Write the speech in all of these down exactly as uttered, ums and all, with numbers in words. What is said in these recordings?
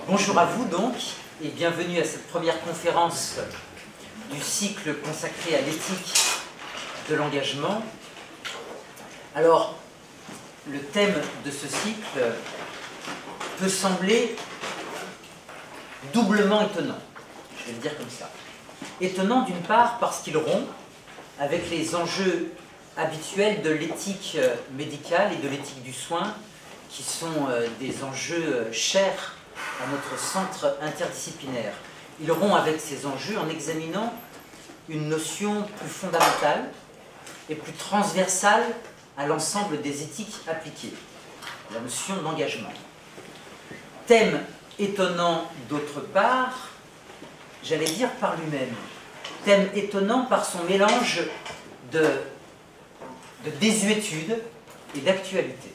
Bonjour à vous donc, et bienvenue à cette première conférence du cycle consacré à l'éthique de l'engagement. Alors, le thème de ce cycle peut sembler doublement étonnant, je vais le dire comme ça. Étonnant d'une part parce qu'il rompt avec les enjeux habituels de l'éthique médicale et de l'éthique du soin, qui sont des enjeux chers à notre centre interdisciplinaire. Il rompt avec ces enjeux en examinant une notion plus fondamentale et plus transversale à l'ensemble des éthiques appliquées, la notion d'engagement. Thème étonnant d'autre part, j'allais dire par lui-même. Thème étonnant par son mélange de, de désuétude et d'actualité.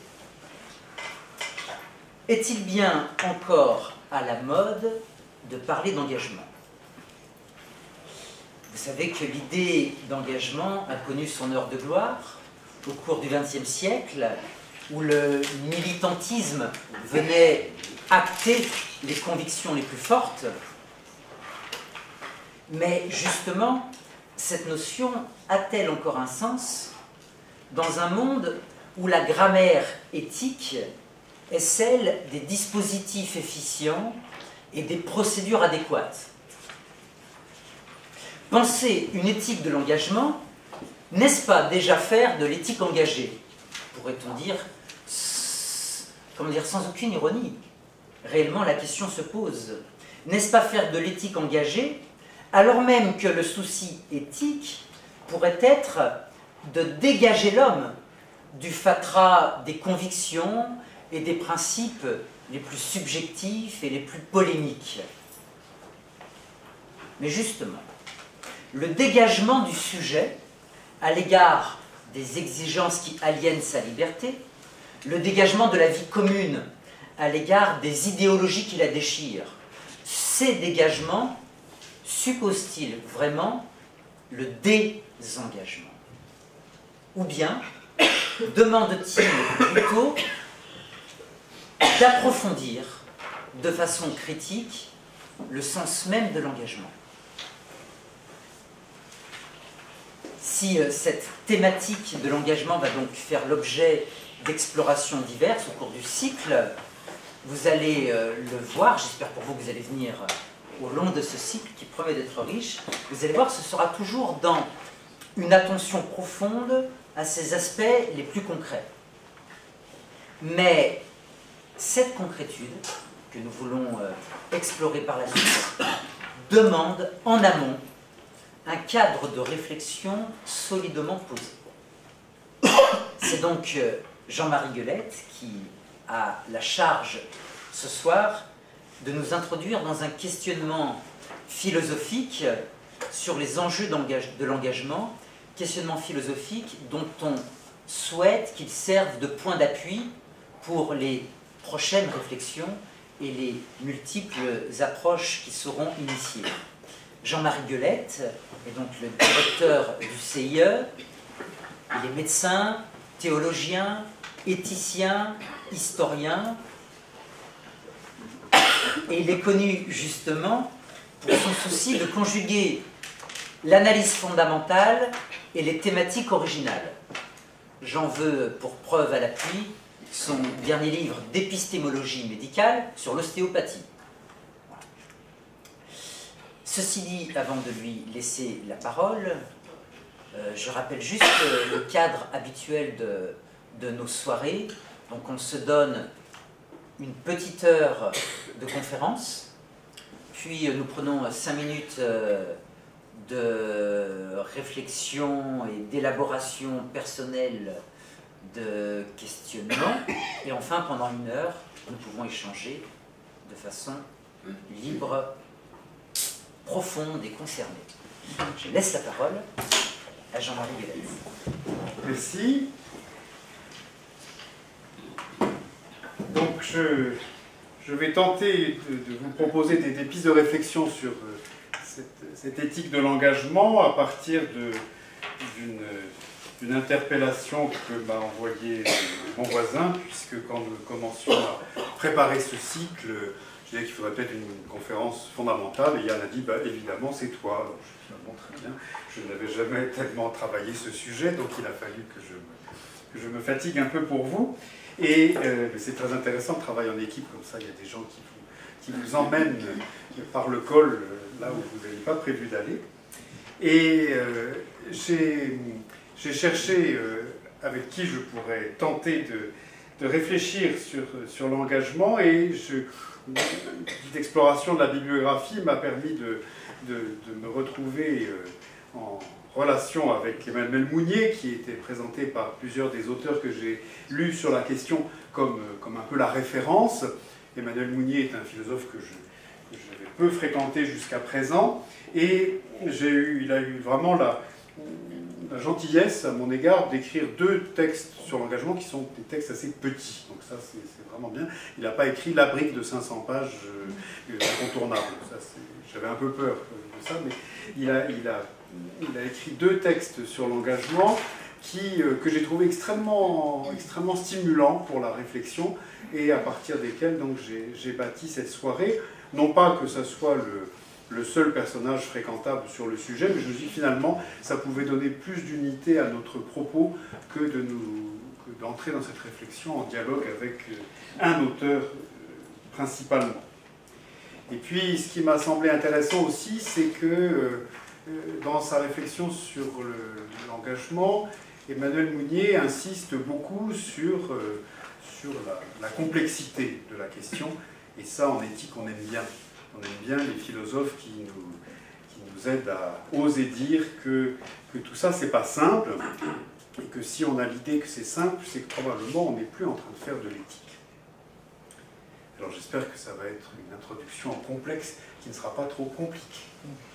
Est-il bien encore à la mode de parler d'engagement? Vous savez que l'idée d'engagement a connu son heure de gloire au cours du vingtième siècle, où le militantisme venait acter les convictions les plus fortes. Mais justement, cette notion a-t-elle encore un sens dans un monde où la grammaire éthique est celle des dispositifs efficients et des procédures adéquates? Penser une éthique de l'engagement, n'est-ce pas déjà faire de l'éthique engagée? Pourrait-on dire, comment dire, sans aucune ironie. Réellement, la question se pose. N'est-ce pas faire de l'éthique engagée, alors même que le souci éthique pourrait être de dégager l'homme du fatras des convictions et des principes les plus subjectifs et les plus polémiques? Mais justement, le dégagement du sujet à l'égard des exigences qui aliènent sa liberté, le dégagement de la vie commune à l'égard des idéologies qui la déchirent, ces dégagements supposent-ils vraiment le désengagement? Ou bien demandent-ils plutôt d'approfondir de façon critique le sens même de l'engagement? Si cette thématique de l'engagement va donc faire l'objet d'explorations diverses au cours du cycle, vous allez le voir, j'espère pour vous que vous allez venir au long de ce cycle qui promet d'être riche, vous allez voir que ce sera toujours dans une attention profonde à ces aspects les plus concrets. Mais cette concrétude que nous voulons explorer par la suite demande en amont un cadre de réflexion solidement posé. C'est donc Jean-Marie Guelette qui a la charge ce soir de nous introduire dans un questionnement philosophique sur les enjeux de l'engagement, questionnement philosophique dont on souhaite qu'il serve de point d'appui pour les prochaines réflexions et les multiples approches qui seront initiées. Jean-Marie Guelette est donc le directeur du C I E. Il est médecin, théologien, éthicien, historien. Et il est connu justement pour son souci de conjuguer l'analyse fondamentale et les thématiques originales. J'en veux pour preuve à l'appui son dernier livre d'épistémologie médicale sur l'ostéopathie. Ceci dit, avant de lui laisser la parole, euh, je rappelle juste le cadre habituel de, de nos soirées. Donc on se donne une petite heure de conférence, puis nous prenons cinq minutes de réflexion et d'élaboration personnelle de questionnement, et enfin pendant une heure, nous pouvons échanger de façon libre, profonde et concernée. Je laisse la parole à Jean-Marie Guelette. Merci. Donc je, je vais tenter de, de vous proposer des, des pistes de réflexion sur euh, cette, cette éthique de l'engagement à partir d'une interpellation que m'a envoyée mon voisin, puisque quand nous commencions à préparer ce cycle, je disais qu'il faudrait peut-être une conférence fondamentale, et Yann a dit, bah, évidemment, c'est toi. Alors, je me suis dit, bon, très bien, je n'avais jamais tellement travaillé ce sujet, donc il a fallu que je me, que je me fatigue un peu pour vous. Et euh, c'est très intéressant de travailler en équipe, comme ça, il y a des gens qui vous, qui vous emmènent par le col, là où vous n'avez pas prévu d'aller. Et euh, j'ai cherché euh, avec qui je pourrais tenter de, de réfléchir sur, sur l'engagement, et je, une petite exploration de la bibliographie m'a permis de, de, de me retrouver euh, en relation avec Emmanuel Mounier, qui était présenté par plusieurs des auteurs que j'ai lus sur la question comme, comme un peu la référence. Emmanuel Mounier est un philosophe que je que j'avais peu fréquenté jusqu'à présent, et j'ai eu, il a eu vraiment la, la gentillesse à mon égard d'écrire deux textes sur l'engagement qui sont des textes assez petits, donc ça c'est vraiment bien. Il n'a pas écrit la brique de cinq cents pages euh, incontournable, j'avais un peu peur de ça, mais il a, il a, il a écrit deux textes sur l'engagement qui, euh, que j'ai trouvé extrêmement, extrêmement stimulants pour la réflexion, et à partir desquels donc j'ai bâti cette soirée. Non pas que ce soit le, le seul personnage fréquentable sur le sujet, mais je me suis dit finalement ça pouvait donner plus d'unité à notre propos que de nous que d'entrer dans cette réflexion en dialogue avec un auteur principalement. Et puis ce qui m'a semblé intéressant aussi, c'est que euh, dans sa réflexion sur l'engagement, Emmanuel Mounier insiste beaucoup sur, euh, sur la, la complexité de la question. Et ça, en éthique, on aime bien. On aime bien les philosophes qui nous, qui nous aident à oser dire que, que tout ça, c'est pas simple, et que si on a l'idée que c'est simple, c'est que probablement on n'est plus en train de faire de l'éthique. Alors j'espère que ça va être une introduction en complexe qui ne sera pas trop compliquée.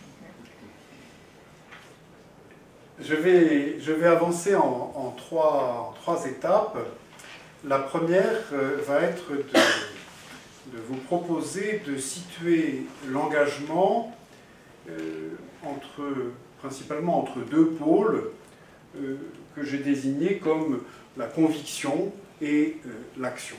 Je vais, je vais avancer en, en, trois, en trois étapes. La première euh, va être de... de vous proposer de situer l'engagement euh, entre, principalement entre deux pôles euh, que j'ai désignés comme la conviction et euh, l'action.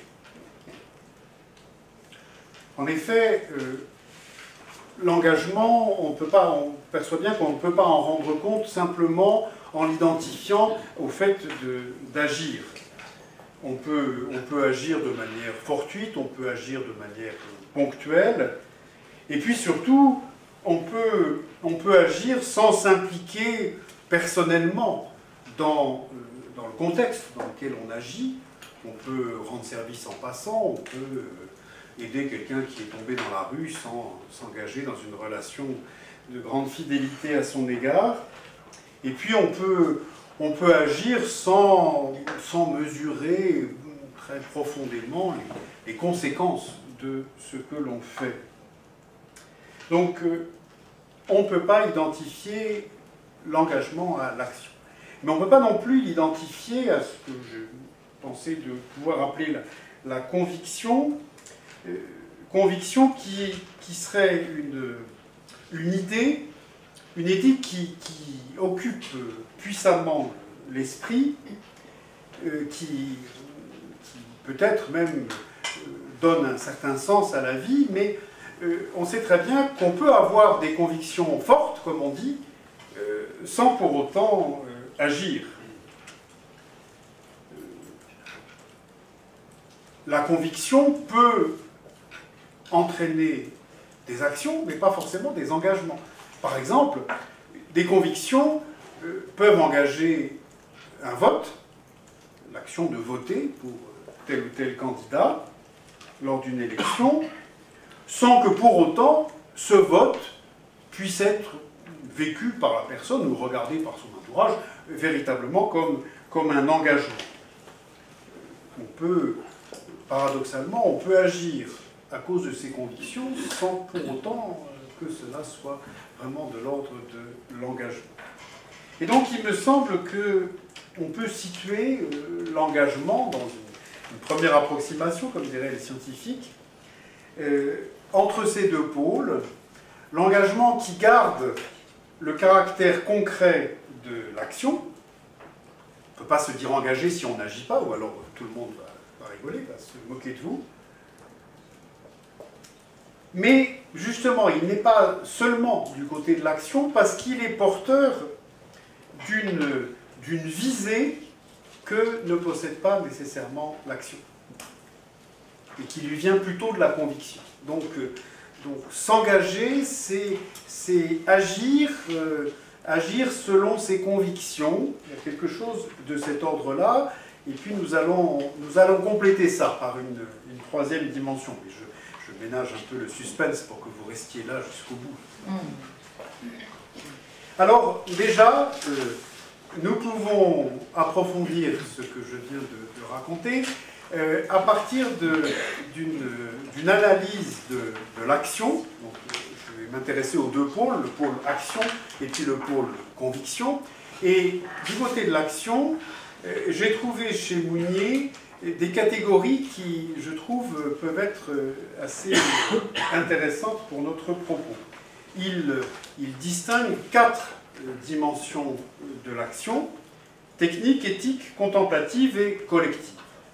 En effet, euh, l'engagement, on peut pas, on perçoit bien qu'on ne peut pas en rendre compte simplement en l'identifiant au fait d'agir. On peut, on peut agir de manière fortuite, on peut agir de manière ponctuelle, et puis surtout, on peut, on peut agir sans s'impliquer personnellement dans, dans le contexte dans lequel on agit. On peut rendre service en passant, on peut aider quelqu'un qui est tombé dans la rue sans s'engager dans une relation de grande fidélité à son égard. Et puis on peut... On peut agir sans, sans mesurer très profondément les, les conséquences de ce que l'on fait. Donc, euh, on ne peut pas identifier l'engagement à l'action. Mais on ne peut pas non plus l'identifier à ce que je pensais de pouvoir appeler la, la conviction, euh, conviction qui, qui serait une, une idée, une éthique qui, qui occupe puissamment l'esprit, euh, qui, qui peut-être même euh, donne un certain sens à la vie, mais euh, on sait très bien qu'on peut avoir des convictions fortes, comme on dit, euh, sans pour autant euh, agir. La conviction peut entraîner des actions, mais pas forcément des engagements. Par exemple, des convictions euh, peuvent engager un vote, l'action de voter pour tel ou tel candidat lors d'une élection, sans que pour autant ce vote puisse être vécu par la personne ou regardé par son entourage véritablement comme, comme un engagement. On peut, paradoxalement, on peut agir à cause de ses convictions sans pour autant que cela soit vraiment de l'ordre de l'engagement. Et donc il me semble qu'on peut situer euh, l'engagement dans une, une première approximation, comme diraient les scientifiques, euh, entre ces deux pôles, l'engagement qui garde le caractère concret de l'action. On ne peut pas se dire engagé si on n'agit pas, ou alors tout le monde va, va rigoler, va se moquer de vous. Mais justement, il n'est pas seulement du côté de l'action, parce qu'il est porteur d'une d'une visée que ne possède pas nécessairement l'action, et qui lui vient plutôt de la conviction. Donc, euh, donc s'engager, c'est agir, euh, agir selon ses convictions. Il y a quelque chose de cet ordre-là, et puis nous allons, nous allons compléter ça par une, une troisième dimension. Et je, je ménage un peu le suspense pour que vous restiez là jusqu'au bout. Mmh. Alors, déjà, euh, nous pouvons approfondir ce que je viens de, de raconter euh, à partir d'une analyse de, de l'action. Donc, je vais m'intéresser aux deux pôles, le pôle action et puis le pôle conviction. Et du côté de l'action, euh, j'ai trouvé chez Mounier des catégories qui, je trouve, peuvent être assez intéressantes pour notre propos. Il, il distingue quatre dimensions de l'action: technique, éthique, contemplative et collective.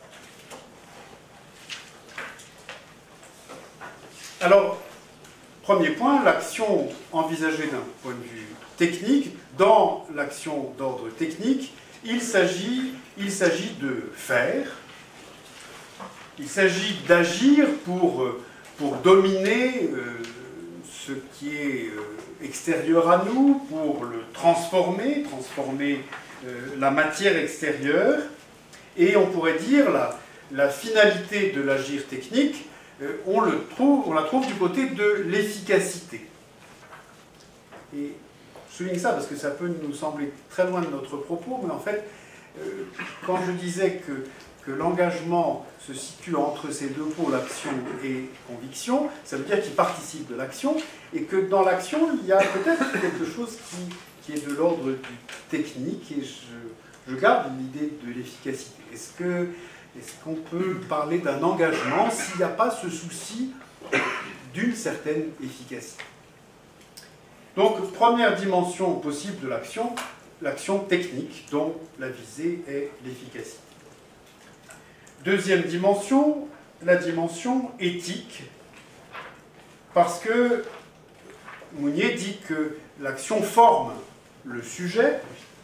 Alors, premier point, l'action envisagée d'un point de vue technique. Dans l'action d'ordre technique, il s'agit il s'agit de faire, il s'agit d'agir pour, pour dominer euh, ce qui est euh, extérieur à nous, pour le transformer, transformer euh, la matière extérieure. Et on pourrait dire la, la finalité de l'agir technique, euh, on, le trouve, on la trouve du côté de l'efficacité. Et je souligne ça parce que ça peut nous sembler très loin de notre propos, mais en fait, euh, quand je disais que que l'engagement se situe entre ces deux pôles, action et conviction, ça veut dire qu'il participe de l'action, et que dans l'action, il y a peut-être quelque chose qui, qui est de l'ordre du technique, et je, je garde l'idée de l'efficacité. Est-ce que, est-ce qu'on peut parler d'un engagement s'il n'y a pas ce souci d'une certaine efficacité? Donc, première dimension possible de l'action, l'action technique, dont la visée est l'efficacité. Deuxième dimension, la dimension éthique, parce que Mounier dit que l'action forme le sujet.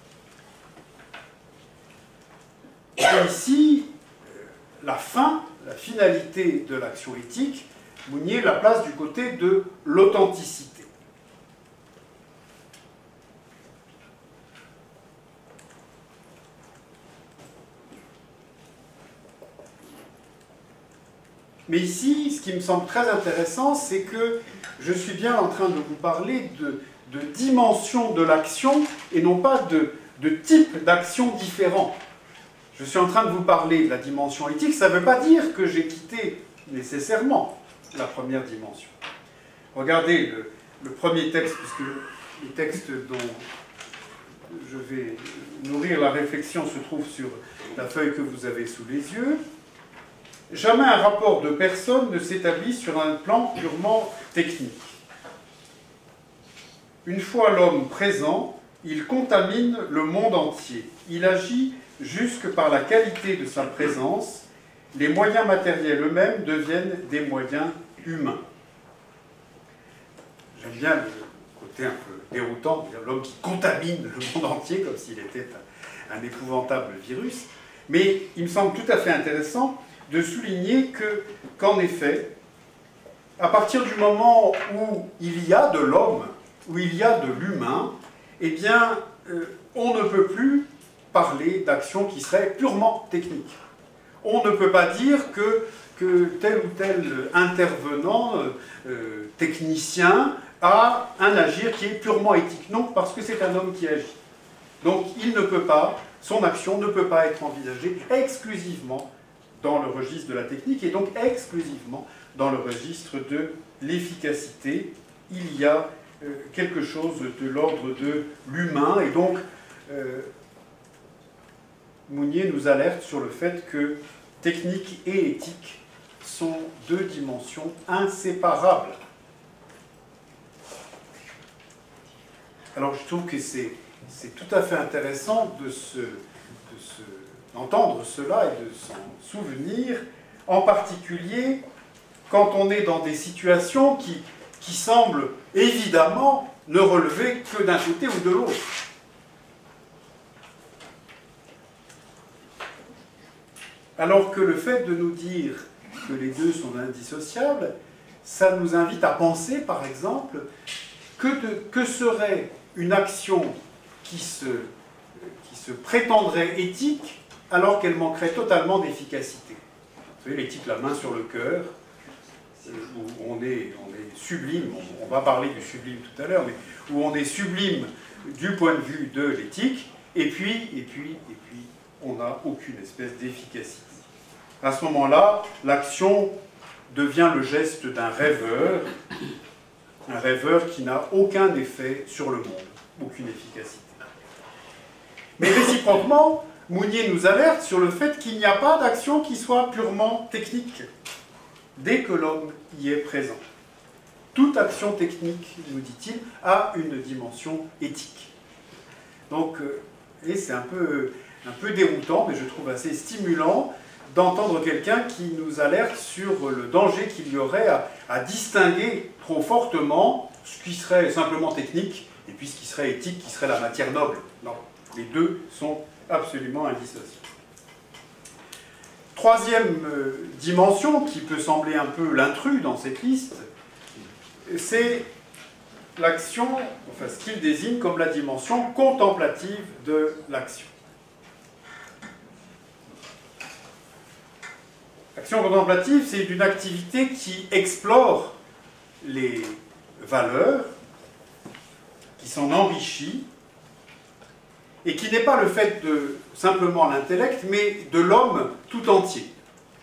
Et ici, la fin, la finalité de l'action éthique, Mounier la place du côté de l'authenticité. Mais ici, ce qui me semble très intéressant, c'est que je suis bien en train de vous parler de, de dimension de l'action et non pas de, de type d'action différent. Je suis en train de vous parler de la dimension éthique, ça ne veut pas dire que j'ai quitté nécessairement la première dimension. Regardez le, le premier texte, puisque les textes dont je vais nourrir la réflexion se trouvent sur la feuille que vous avez sous les yeux. Jamais un rapport de personne ne s'établit sur un plan purement technique. Une fois l'homme présent, il contamine le monde entier. Il agit jusque par la qualité de sa présence. Les moyens matériels eux-mêmes deviennent des moyens humains. J'aime bien le côté un peu déroutant, l'homme qui contamine le monde entier comme s'il était un, un épouvantable virus. Mais il me semble tout à fait intéressant de souligner que, qu'en effet, à partir du moment où il y a de l'homme, où il y a de l'humain, eh bien, euh, on ne peut plus parler d'action qui serait purement technique. On ne peut pas dire que, que tel ou tel intervenant, euh, euh, technicien, a un agir qui est purement éthique. Non, parce que c'est un homme qui agit. Donc, il ne peut pas, son action ne peut pas être envisagée exclusivement dans le registre de la technique, et donc exclusivement dans le registre de l'efficacité. Il y a euh, quelque chose de l'ordre de l'humain, et donc euh, Mounier nous alerte sur le fait que technique et éthique sont deux dimensions inséparables. Alors je trouve que c'est tout à fait intéressant de se... De se d'entendre cela et de s'en souvenir, en particulier quand on est dans des situations qui, qui semblent évidemment ne relever que d'un côté ou de l'autre. Alors que le fait de nous dire que les deux sont indissociables, ça nous invite à penser, par exemple, que, de, que serait une action qui se, qui se prétendrait éthique alors qu'elle manquerait totalement d'efficacité. Vous savez, l'éthique, la main sur le cœur, où on est, on est sublime, on, on va parler du sublime tout à l'heure, mais où on est sublime du point de vue de l'éthique, et puis, et puis, et puis, on n'a aucune espèce d'efficacité. À ce moment-là, l'action devient le geste d'un rêveur, un rêveur qui n'a aucun effet sur le monde, aucune efficacité. Mais réciproquement, Mounier nous alerte sur le fait qu'il n'y a pas d'action qui soit purement technique, dès que l'homme y est présent. Toute action technique, nous dit-il, a une dimension éthique. Donc, et c'est un peu, un peu déroutant, mais je trouve assez stimulant d'entendre quelqu'un qui nous alerte sur le danger qu'il y aurait à, à distinguer trop fortement ce qui serait simplement technique et puis ce qui serait éthique, qui serait la matière noble. Non, les deux sont absolument indissociables. Troisième euh, dimension, qui peut sembler un peu l'intrus dans cette liste, c'est l'action, enfin ce qu'il désigne comme la dimension contemplative de l'action. L'action contemplative, c'est une activité qui explore les valeurs, qui s'en enrichit, et qui n'est pas le fait de simplement l'intellect, mais de l'homme tout entier.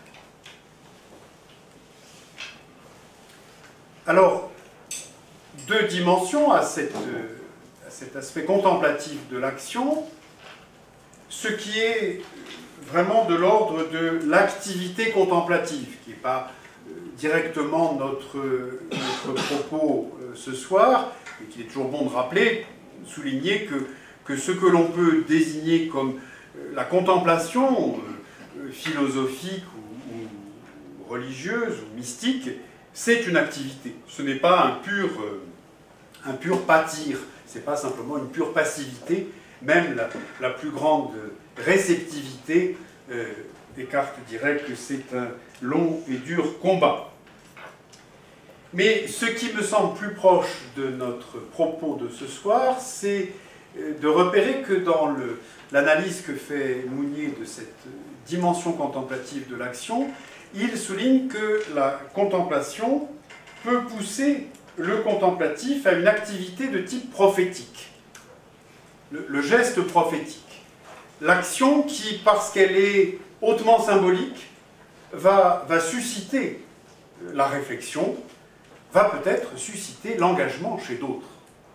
Alors, deux dimensions à, cette, à cet aspect contemplatif de l'action, ce qui est vraiment de l'ordre de l'activité contemplative, qui n'est pas euh, directement notre, notre propos euh, ce soir, et qu'il est toujours bon de rappeler, souligner que, que ce que l'on peut désigner comme euh, la contemplation euh, philosophique ou, ou religieuse ou mystique, c'est une activité. Ce n'est pas un pur, euh, un pur pâtir, ce n'est pas simplement une pure passivité, même la, la plus grande réceptivité, euh, Descartes dirait que c'est un long et dur combat. Mais ce qui me semble plus proche de notre propos de ce soir, c'est de repérer que dans l'analyse que fait Mounier de cette dimension contemplative de l'action, il souligne que la contemplation peut pousser le contemplatif à une activité de type prophétique. Le, le geste prophétique. L'action qui, parce qu'elle est hautement symbolique, va, va susciter la réflexion, va peut-être susciter l'engagement chez d'autres.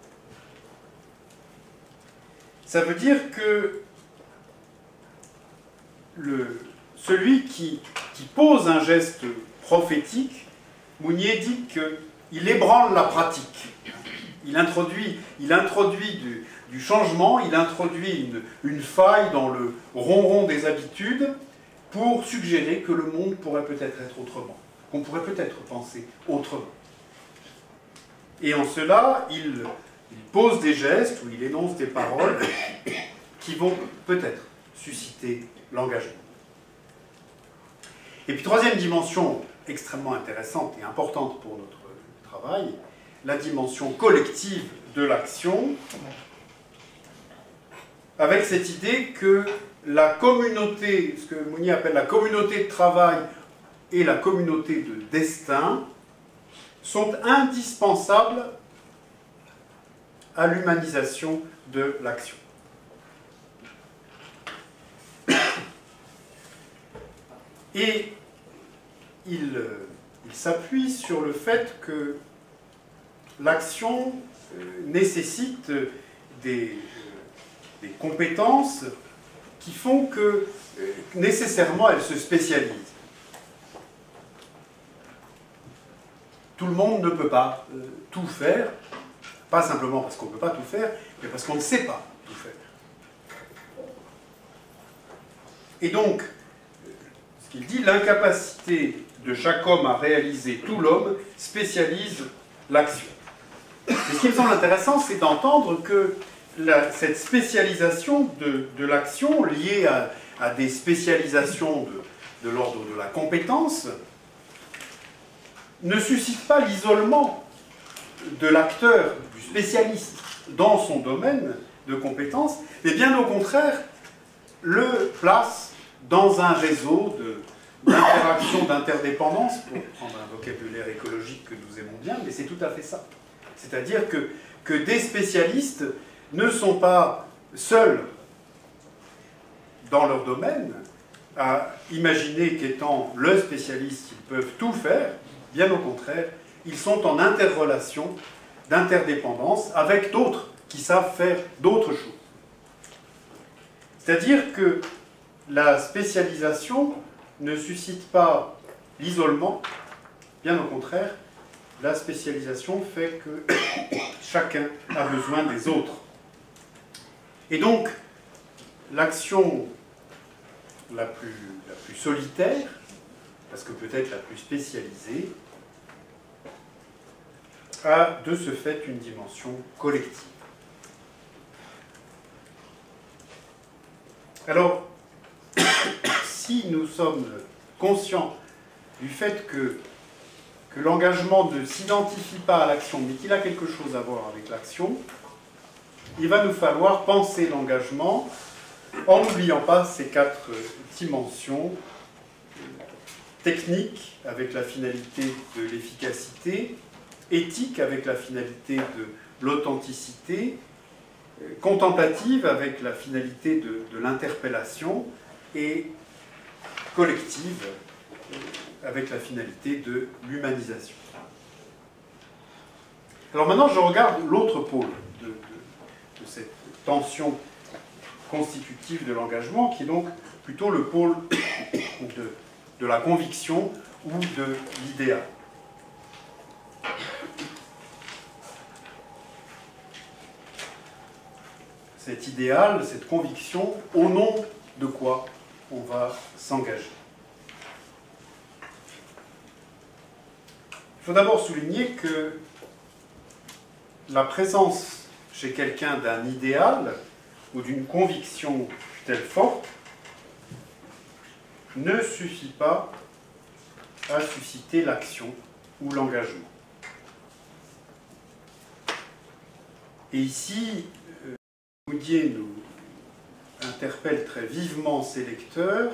Ça veut dire que le, celui qui, qui pose un geste prophétique, Mounier dit qu'il ébranle la pratique. Il introduit, il introduit du, du changement, il introduit une, une faille dans le ronron des habitudes pour suggérer que le monde pourrait peut-être être autrement, qu'on pourrait peut-être penser autrement. Et en cela, il, il pose des gestes ou il énonce des paroles qui vont peut-être susciter l'engagement. Et puis, troisième dimension extrêmement intéressante et importante pour notre travail, la dimension collective de l'action, avec cette idée que la communauté, ce que Mounier appelle la communauté de travail et la communauté de destin, sont indispensables à l'humanisation de l'action. Et il, il s'appuie sur le fait que l'action nécessite des, des compétences qui font que nécessairement elle se spécialise. Tout le monde ne peut pas euh, tout faire, pas simplement parce qu'on ne peut pas tout faire, mais parce qu'on ne sait pas tout faire. Et donc, ce qu'il dit, l'incapacité de chaque homme à réaliser tout l'homme spécialise l'action. Et ce qui me semble intéressant, c'est d'entendre que la, cette spécialisation de, de l'action, liée à, à des spécialisations de, de l'ordre de la compétence, ne suscite pas l'isolement de l'acteur, du spécialiste dans son domaine de compétences, mais bien au contraire, le place dans un réseau d'interaction, d'interdépendance, pour prendre un vocabulaire écologique que nous aimons bien, mais c'est tout à fait ça. C'est-à-dire que, que des spécialistes ne sont pas seuls dans leur domaine à imaginer qu'étant le spécialiste, ils peuvent tout faire. Bien au contraire, ils sont en interrelation, d'interdépendance avec d'autres qui savent faire d'autres choses. C'est-à-dire que la spécialisation ne suscite pas l'isolement, bien au contraire, la spécialisation fait que chacun a besoin des autres. Et donc, l'action la plus, la plus solitaire, parce que peut-être la plus spécialisée, a de ce fait une dimension collective. Alors, si nous sommes conscients du fait que, que l'engagement ne s'identifie pas à l'action, mais qu'il a quelque chose à voir avec l'action, il va nous falloir penser l'engagement en n'oubliant pas ces quatre dimensions techniques avec la finalité de l'efficacité, éthique avec la finalité de l'authenticité, contemplative avec la finalité de, de l'interpellation et collective avec la finalité de l'humanisation. Alors maintenant, je regarde l'autre pôle de, de, de cette tension constitutive de l'engagement, qui est donc plutôt le pôle de, de la conviction ou de l'idéal. Cet idéal, cette conviction, au nom de quoi on va s'engager. Il faut d'abord souligner que la présence chez quelqu'un d'un idéal ou d'une conviction telle forte ne suffit pas à susciter l'action ou l'engagement. Et ici, Moudier nous interpelle très vivement ses lecteurs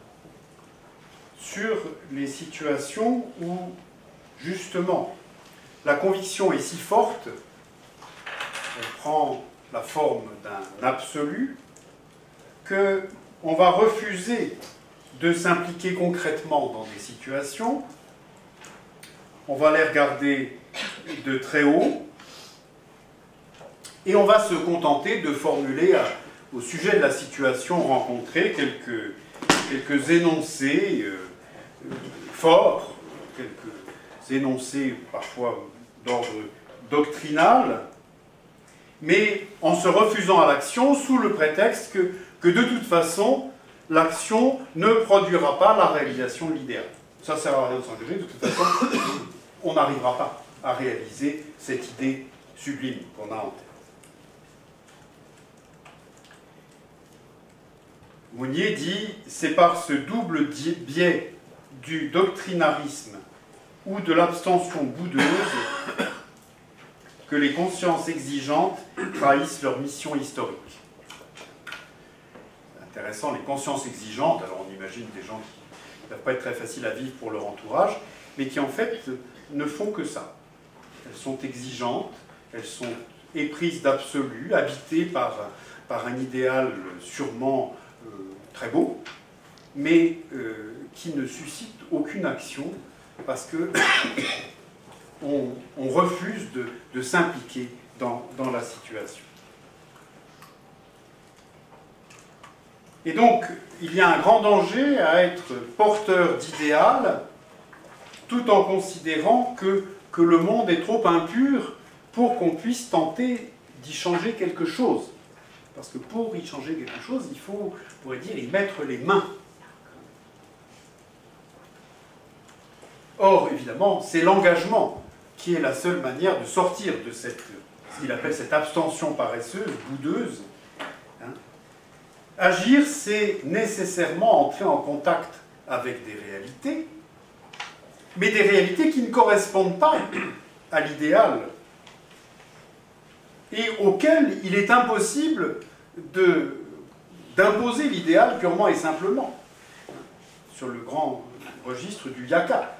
sur les situations où, justement, la conviction est si forte, elle prend la forme d'un absolu, qu'on va refuser de s'impliquer concrètement dans des situations, on va les regarder de très haut, et on va se contenter de formuler à, au sujet de la situation rencontrée quelques, quelques énoncés euh, forts, quelques énoncés parfois d'ordre doctrinal, mais en se refusant à l'action sous le prétexte que, que de toute façon, l'action ne produira pas la réalisation de l'idéal. Ça ne sert à rien de s'engager, de toute façon, on n'arrivera pas à réaliser cette idée sublime qu'on a en tête. Mounier dit « C'est par ce double biais du doctrinarisme ou de l'abstention boudeuse que les consciences exigeantes trahissent leur mission historique. » Intéressant, les consciences exigeantes, alors on imagine des gens qui ne peuvent pas être très faciles à vivre pour leur entourage, mais qui en fait ne font que ça. Elles sont exigeantes, elles sont éprises d'absolu, habitées par, par un idéal sûrement euh, très beau, mais euh, qui ne suscite aucune action parce que on, on refuse de, de s'impliquer dans, dans la situation. Et donc, il y a un grand danger à être porteur d'idéal tout en considérant que, que le monde est trop impur pour qu'on puisse tenter d'y changer quelque chose. Parce que pour y changer quelque chose, il faut, on pourrait dire, y mettre les mains. Or, évidemment, c'est l'engagement qui est la seule manière de sortir de cette, ce qu'il appelle cette abstention paresseuse, boudeuse. Hein. Agir, c'est nécessairement entrer en contact avec des réalités, mais des réalités qui ne correspondent pas à l'idéal et auxquelles il est impossible de, d'imposer l'idéal purement et simplement, sur le grand registre du yaka.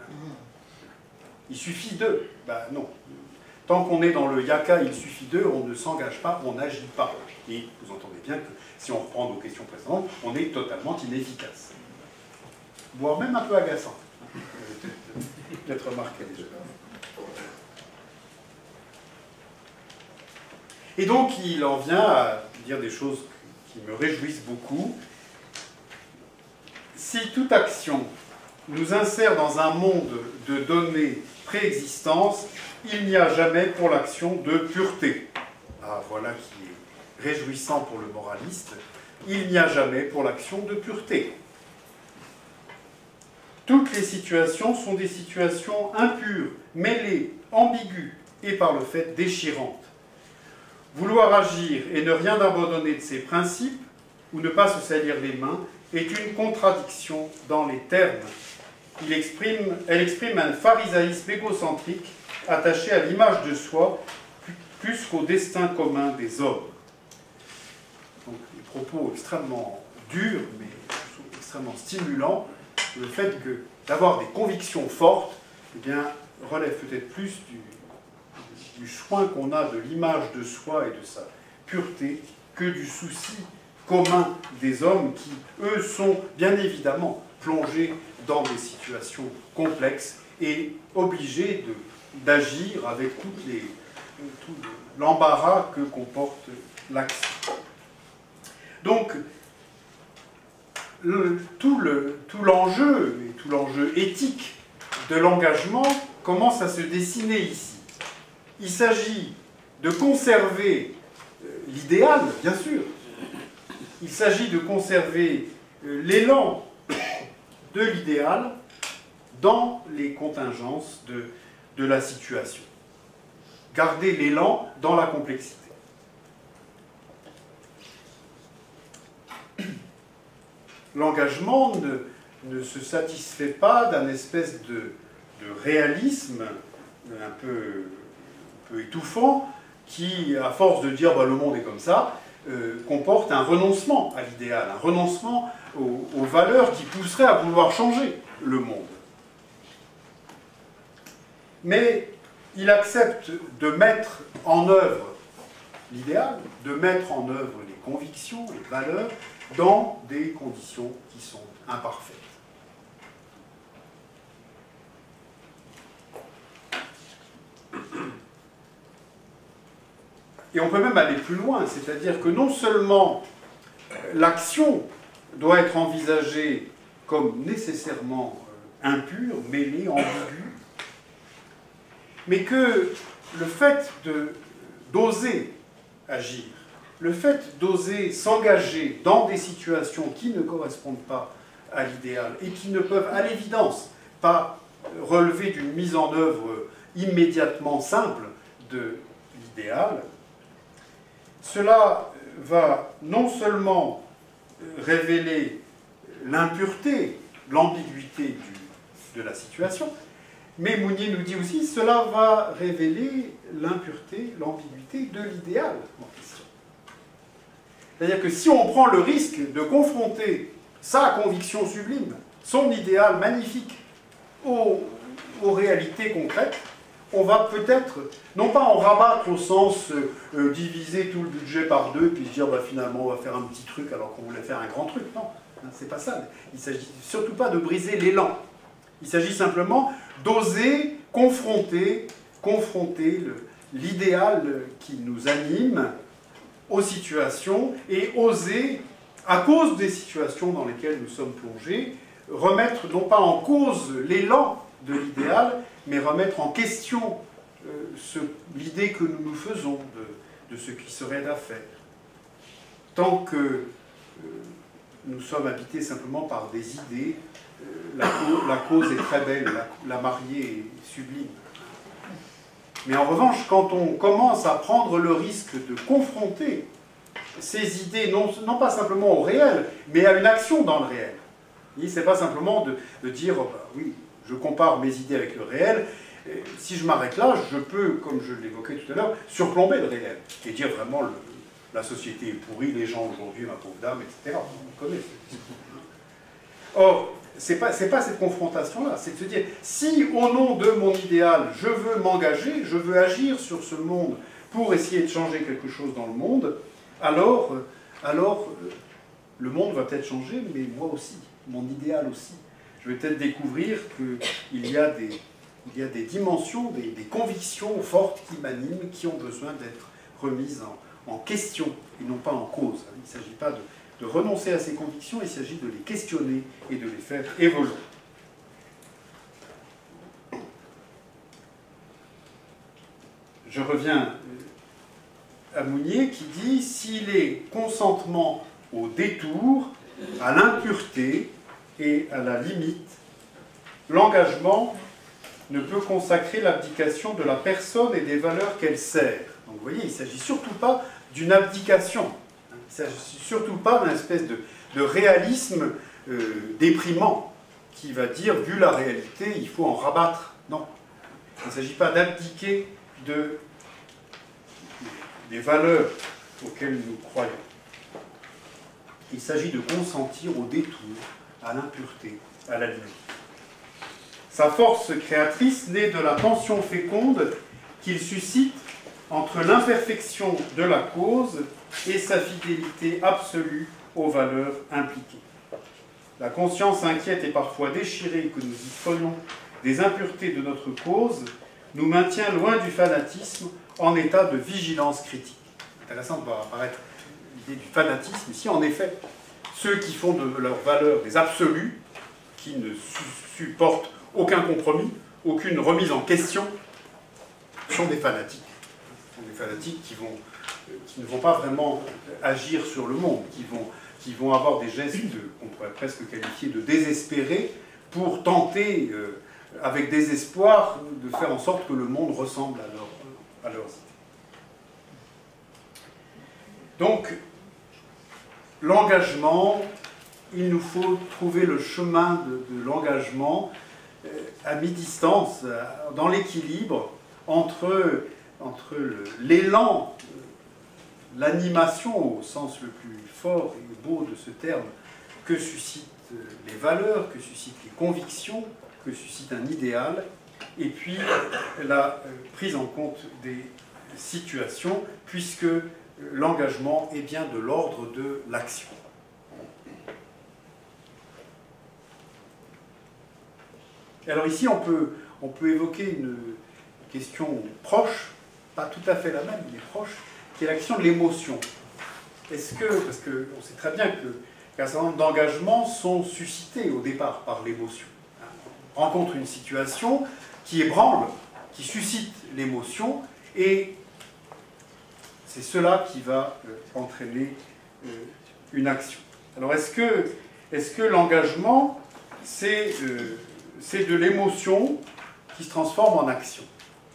Il suffit d'eux. Ben non. Tant qu'on est dans le yaka, il suffit d'eux, on ne s'engage pas, on n'agit pas. Et vous entendez bien que si on reprend nos questions précédentes, on est totalement inefficace. Voire même un peu agaçant. Peut-être remarqué déjà. Et donc, il en vient à dire des choses qui me réjouissent beaucoup. Si toute action nous insère dans un monde de données préexistence, il n'y a jamais pour l'action de pureté. Ah, voilà qui est réjouissant pour le moraliste. Il n'y a jamais pour l'action de pureté. Toutes les situations sont des situations impures, mêlées, ambiguës et par le fait déchirantes. Vouloir agir et ne rien abandonner de ses principes, ou ne pas se salir les mains, est une contradiction dans les termes. Il exprime, elle exprime un pharisaïsme égocentrique attaché à l'image de soi plus qu'au destin commun des hommes. Donc, des propos extrêmement durs, mais extrêmement stimulants. Le fait que d'avoir des convictions fortes, eh bien, relève peut-être plus du, du soin qu'on a de l'image de soi et de sa pureté que du souci commun des hommes qui, eux, sont bien évidemment plongés dans des situations complexes et obligés de, d'agir avec toutes les, tout l'embarras que comporte l'action. Donc, le, tout, le, tout l'enjeu, et tout l'enjeu éthique de l'engagement commence à se dessiner ici. Il s'agit de conserver l'idéal, bien sûr. Il s'agit de conserver l'élan de l'idéal dans les contingences de, de la situation. Garder l'élan dans la complexité. L'engagement ne, ne se satisfait pas d'un espèce de, de réalisme un peu, un peu étouffant qui, à force de dire bah, le monde est comme ça, euh, comporte un renoncement à l'idéal, un renoncement aux, aux valeurs qui pousseraient à vouloir changer le monde. Mais il accepte de mettre en œuvre l'idéal, de mettre en œuvre les convictions, les valeurs, dans des conditions qui sont imparfaites. Et on peut même aller plus loin, c'est-à-dire que non seulement l'action doit être envisagée comme nécessairement impure, mêlée, ambiguë, mais que le fait de, d'oser agir, le fait d'oser s'engager dans des situations qui ne correspondent pas à l'idéal et qui ne peuvent, à l'évidence, pas relever d'une mise en œuvre immédiatement simple de l'idéal, cela va non seulement révéler l'impureté, l'ambiguïté du, de la situation, mais Mounier nous dit aussi cela va révéler l'impureté, l'ambiguïté de l'idéal en question. C'est-à-dire que si on prend le risque de confronter sa conviction sublime, son idéal magnifique, aux, aux réalités concrètes, on va peut-être, non pas en rabattre au sens euh, diviser tout le budget par deux, puis se dire bah, finalement on va faire un petit truc alors qu'on voulait faire un grand truc. Non, c'est pas ça. Il ne s'agit surtout pas de briser l'élan. Il s'agit simplement d'oser confronter, confronter le, l'idéal qui nous anime aux situations et oser, à cause des situations dans lesquelles nous sommes plongés, remettre non pas en cause l'élan de l'idéal, mais remettre en question euh, ce, l'idée que nous nous faisons de, de ce qui serait à faire. Tant que euh, nous sommes habités simplement par des idées, euh, la, la cause est très belle, la, la mariée est sublime. Mais en revanche, quand on commence à prendre le risque de confronter ces idées, non, non pas simplement au réel, mais à une action dans le réel, ce n'est pas simplement de, de dire, oh bah, oui, je compare mes idées avec le réel, et si je m'arrête là, je peux, comme je l'évoquais tout à l'heure, surplomber le réel, et dire vraiment, le, la société est pourrie, les gens aujourd'hui, ma pauvre dame, et cetera. On connaît ce discours. Or, ce n'est pas, c'est pas cette confrontation-là, c'est de se dire, si au nom de mon idéal, je veux m'engager, je veux agir sur ce monde pour essayer de changer quelque chose dans le monde, alors, alors le monde va peut-être changer, mais moi aussi, mon idéal aussi. Je vais peut-être découvrir qu'il y a des, il y a des dimensions, des, des convictions fortes qui m'animent, qui ont besoin d'être remises en, en question et non pas en cause. Il ne s'agit pas de de renoncer à ces convictions, il s'agit de les questionner et de les faire évoluer. Je reviens à Mounier qui dit « S'il est consentement au détour, à l'impureté et à la limite, l'engagement ne peut consacrer l'abdication de la personne et des valeurs qu'elle sert. » Donc vous voyez, il ne s'agit surtout pas d'une abdication. Il ne s'agit surtout pas d'une espèce de, de réalisme euh, déprimant qui va dire, vu la réalité, il faut en rabattre. Non. Il ne s'agit pas d'abdiquer de, des valeurs auxquelles nous croyons. Il s'agit de consentir au détour, à l'impureté, à la limite. Sa force créatrice naît de la tension féconde qu'il suscite entre l'imperfection de la cause et sa fidélité absolue aux valeurs impliquées. La conscience inquiète et parfois déchirée que nous y prenons des impuretés de notre cause nous maintient loin du fanatisme en état de vigilance critique. Intéressant de voir apparaître l'idée du fanatisme ici. En effet, ceux qui font de leurs valeurs des absolus, qui ne su supportent aucun compromis, aucune remise en question, sont des fanatiques. Ce sont des fanatiques qui vont qui ne vont pas vraiment agir sur le monde, qui vont, qui vont avoir des gestes qu'on pourrait presque qualifier de désespérés pour tenter, euh, avec désespoir, de faire en sorte que le monde ressemble à, leur, à leurs idées. Donc, l'engagement, il nous faut trouver le chemin de, de l'engagement euh, à mi-distance, dans l'équilibre entre, entre l'élan, l'animation au sens le plus fort et beau de ce terme, que suscitent les valeurs, que suscitent les convictions, que suscite un idéal, et puis la prise en compte des situations, puisque l'engagement est bien de l'ordre de l'action. Alors ici, on peut, on peut évoquer une question proche, pas tout à fait la même, mais proche, qui est l'action de l'émotion. Est-ce que, parce qu'on sait très bien qu'un certain nombre d'engagements sont suscités au départ par l'émotion. On rencontre une situation qui ébranle, qui suscite l'émotion, et c'est cela qui va euh, entraîner euh, une action. Alors est-ce que, est-ce que l'engagement, c'est euh, c'est de l'émotion qui se transforme en action?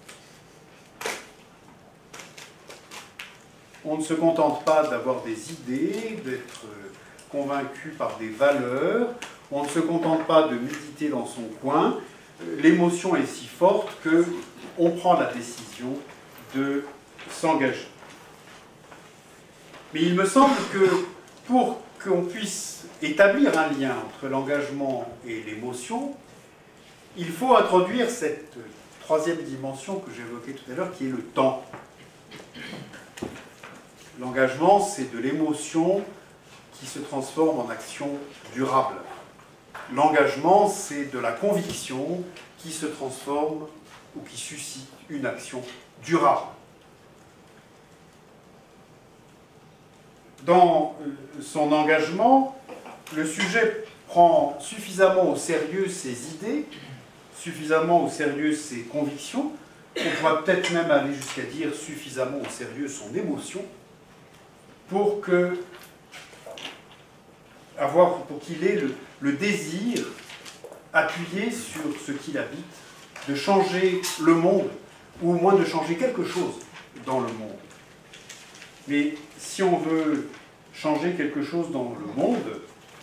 On ne se contente pas d'avoir des idées, d'être convaincu par des valeurs, on ne se contente pas de méditer dans son coin. L'émotion est si forte qu'on prend la décision de s'engager. Mais il me semble que pour qu'on puisse établir un lien entre l'engagement et l'émotion, il faut introduire cette troisième dimension que j'évoquais tout à l'heure, qui est le temps. L'engagement, c'est de l'émotion qui se transforme en action durable. L'engagement, c'est de la conviction qui se transforme ou qui suscite une action durable. Dans son engagement, le sujet prend suffisamment au sérieux ses idées, suffisamment au sérieux ses convictions, on pourra peut-être même aller jusqu'à dire suffisamment au sérieux son émotion, pour que, avoir, pour qu'il ait le, le désir appuyer sur ce qui l'habite, de changer le monde, ou au moins de changer quelque chose dans le monde. Mais si on veut changer quelque chose dans le monde,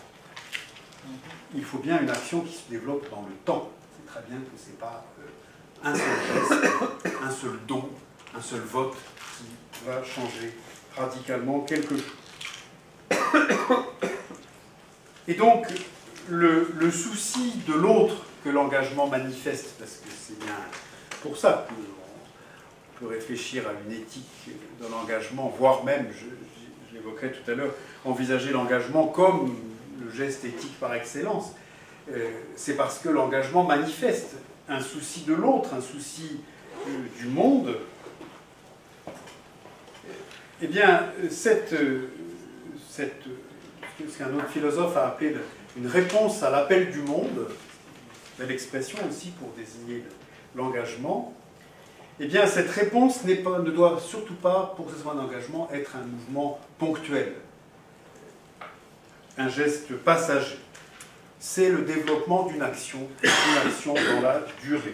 il faut bien une action qui se développe dans le temps. C'est très bien que ce n'est pas euh, un seul geste, un seul don, un seul vote qui va changer radicalement quelque chose. Et donc, le, le souci de l'autre que l'engagement manifeste, parce que c'est bien pour ça qu'on peut réfléchir à une éthique de l'engagement, voire même, je, je, je l'évoquerai tout à l'heure, envisager l'engagement comme le geste éthique par excellence, euh, c'est parce que l'engagement manifeste un souci de l'autre, un souci euh, du monde. Eh bien, cette, cette, ce qu'un autre philosophe a appelé une réponse à l'appel du monde, belle expression aussi pour désigner l'engagement, eh bien, cette réponse n'est pas, ne doit surtout pas, pour que ce soit un engagement, être un mouvement ponctuel, un geste passager. C'est le développement d'une action, une action dans la durée.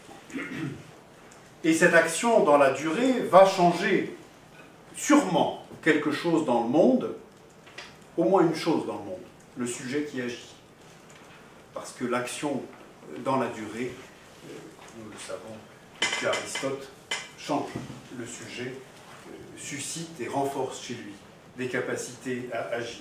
Et cette action dans la durée va changer sûrement quelque chose dans le monde, au moins une chose dans le monde, le sujet qui agit. Parce que l'action dans la durée, nous le savons, depuis Aristote, change le sujet, suscite et renforce chez lui des capacités à agir.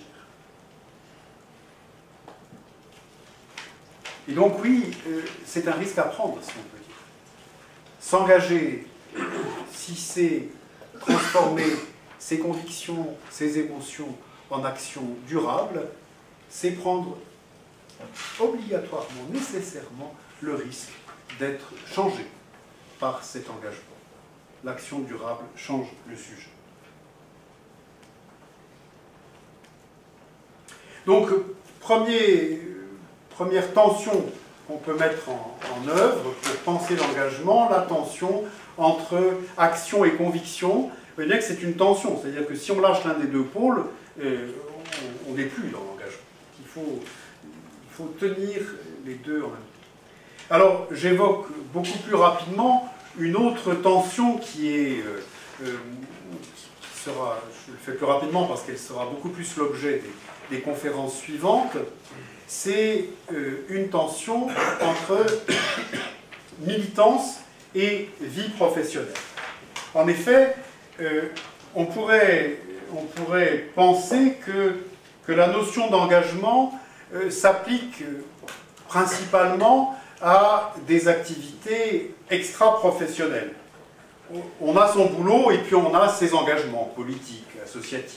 Et donc oui, c'est un risque à prendre, si on peut dire. S'engager, si c'est transformer ses convictions, ses émotions en actions durables, c'est prendre obligatoirement, nécessairement, le risque d'être changé par cet engagement. L'action durable change le sujet. Donc, premier, première tension qu'on peut mettre en, en œuvre pour penser l'engagement, la tension entre action et conviction. Vous voyez bien que c'est une tension, c'est-à-dire que si on lâche l'un des deux pôles, euh, on n'est plus dans l'engagement. Il faut, il faut tenir les deux en même temps. Alors, j'évoque beaucoup plus rapidement une autre tension qui est, euh, euh, qui sera, je le fais plus rapidement parce qu'elle sera beaucoup plus l'objet des, des conférences suivantes, c'est euh, une tension entre militance et vie professionnelle. En effet, euh, on pourrait, on pourrait penser que, que la notion d'engagement euh, s'applique principalement à des activités extra-professionnelles. On a son boulot et puis on a ses engagements politiques, associatifs.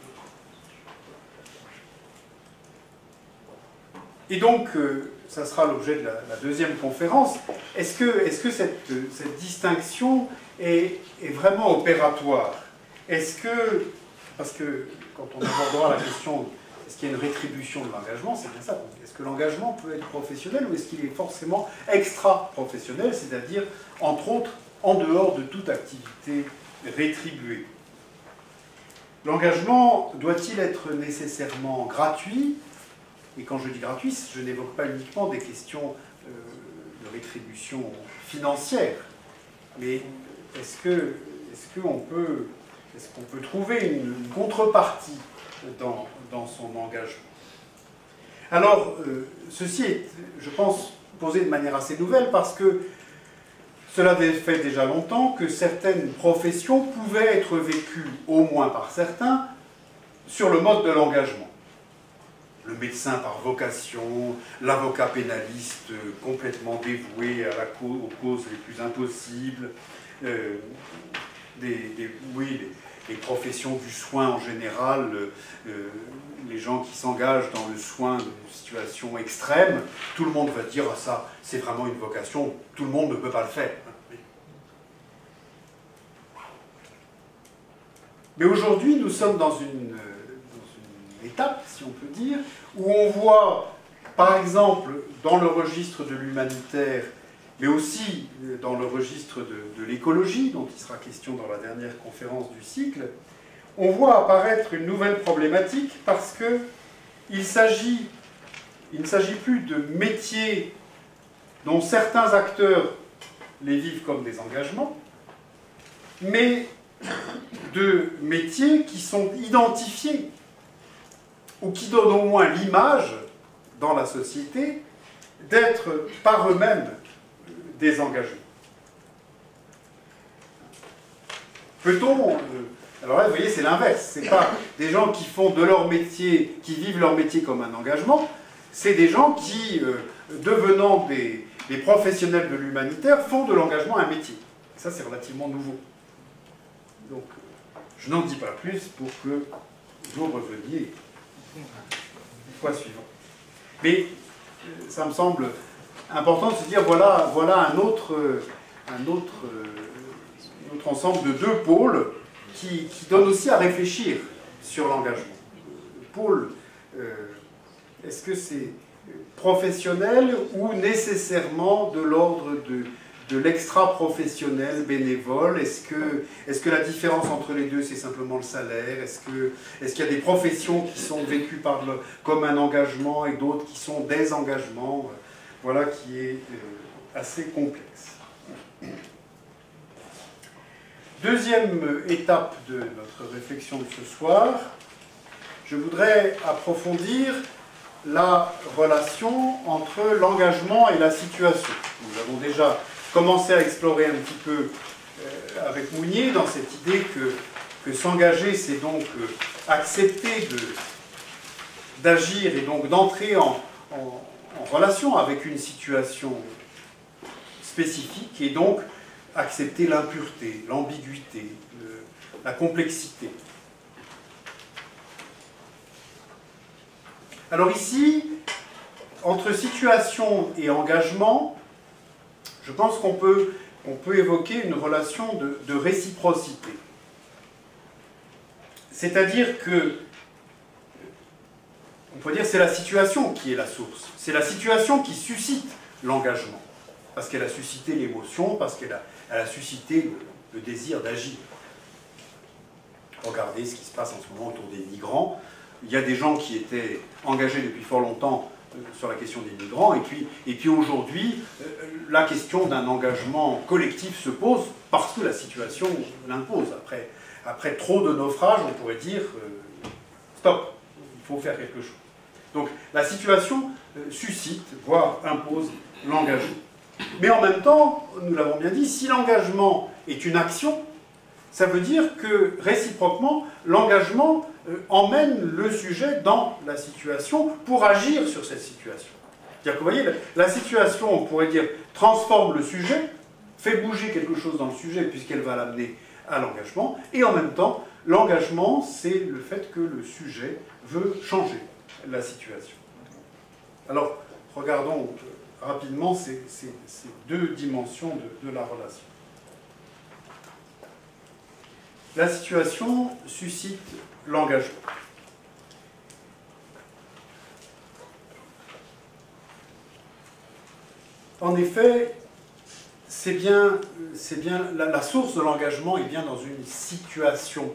Et donc, euh, ça sera l'objet de la, la deuxième conférence. Est-ce que, est-ce que cette, cette distinction est, est vraiment opératoire? Est-ce que, parce que quand on abordera la question, est-ce qu'il y a une rétribution de l'engagement, c'est bien ça. Est-ce que l'engagement peut être professionnel ou est-ce qu'il est forcément extra-professionnel, c'est-à-dire, entre autres, en dehors de toute activité rétribuée? L'engagement doit-il être nécessairement gratuit? Et quand je dis gratuit, je n'évoque pas uniquement des questions euh, de rétribution financière, mais est-ce que, est-ce qu'on peut, est-ce qu'on peut trouver une, une contrepartie dans, dans son engagement? Alors, euh, ceci est, je pense, posé de manière assez nouvelle parce que cela fait déjà longtemps que certaines professions pouvaient être vécues, au moins par certains, sur le mode de l'engagement. Le médecin par vocation, l'avocat pénaliste complètement dévoué à la cause, aux causes les plus impossibles, euh, des, des, oui, les, les professions du soin en général, euh, les gens qui s'engagent dans le soin d'une situation extrême, tout le monde va dire ah, ça, c'est vraiment une vocation, tout le monde ne peut pas le faire. Mais aujourd'hui, nous sommes dans une, dans une étape, si on peut dire, où on voit, par exemple, dans le registre de l'humanitaire, mais aussi dans le registre de, de l'écologie, dont il sera question dans la dernière conférence du cycle, on voit apparaître une nouvelle problématique parce que il s'agit, il ne s'agit plus de métiers dont certains acteurs les vivent comme des engagements, mais de métiers qui sont identifiés ou qui donnent au moins l'image dans la société d'être par eux-mêmes des engagements. Peut-on... Euh, alors là, vous voyez, c'est l'inverse. Ce n'est pas des gens qui font de leur métier, qui vivent leur métier comme un engagement, c'est des gens qui, euh, devenant des, des professionnels de l'humanitaire, font de l'engagement un métier. Et ça, c'est relativement nouveau. Donc, je n'en dis pas plus pour que vous reveniez une fois suivante. Mais ça me semble important de se dire, voilà, voilà un autre, un autre, un autre ensemble de deux pôles qui, qui donnent aussi à réfléchir sur l'engagement. Pôle, euh, est-ce que c'est professionnel ou nécessairement de l'ordre de, de l'extra-professionnel bénévole? Est-ce que, est-ce que la différence entre les deux, c'est simplement le salaire? Est-ce que, est-ce qu'il y a des professions qui sont vécues par le, comme un engagement et d'autres qui sont des engagements? Voilà qui est euh, assez complexe. Deuxième étape de notre réflexion de ce soir, je voudrais approfondir la relation entre l'engagement et la situation. Nous avons déjà commencé à explorer un petit peu euh, avec Mounier dans cette idée que, que s'engager, c'est donc euh, accepter d'agir et donc d'entrer en, en, en relation avec une situation spécifique et donc accepter l'impureté, l'ambiguïté, la complexité. Alors ici, entre situation et engagement, je pense qu'on peut, on peut évoquer une relation de, de réciprocité. C'est-à-dire que, on peut dire que c'est la situation qui est la source. C'est la situation qui suscite l'engagement. Parce qu'elle a suscité l'émotion, parce qu'elle a, elle a suscité le, le désir d'agir. Regardez ce qui se passe en ce moment autour des migrants. Il y a des gens qui étaient engagés depuis fort longtemps sur la question des migrants, et puis, et puis aujourd'hui, la question d'un engagement collectif se pose parce que la situation l'impose. Après, après trop de naufrages, on pourrait dire euh, stop, il faut faire quelque chose. Donc la situation euh, suscite, voire impose l'engagement. Mais en même temps, nous l'avons bien dit, si l'engagement est une action, ça veut dire que réciproquement, l'engagement euh, emmène le sujet dans la situation pour agir sur cette situation. C'est-à-dire que vous voyez, la, la situation, on pourrait dire, transforme le sujet, fait bouger quelque chose dans le sujet puisqu'elle va l'amener à l'engagement, et en même temps, l'engagement, c'est le fait que le sujet veut changer la situation. Alors, regardons rapidement ces, ces, ces deux dimensions de, de la relation. La situation suscite l'engagement. En effet, c'est bien, c'est bien la, la source de l'engagement est bien dans une situation.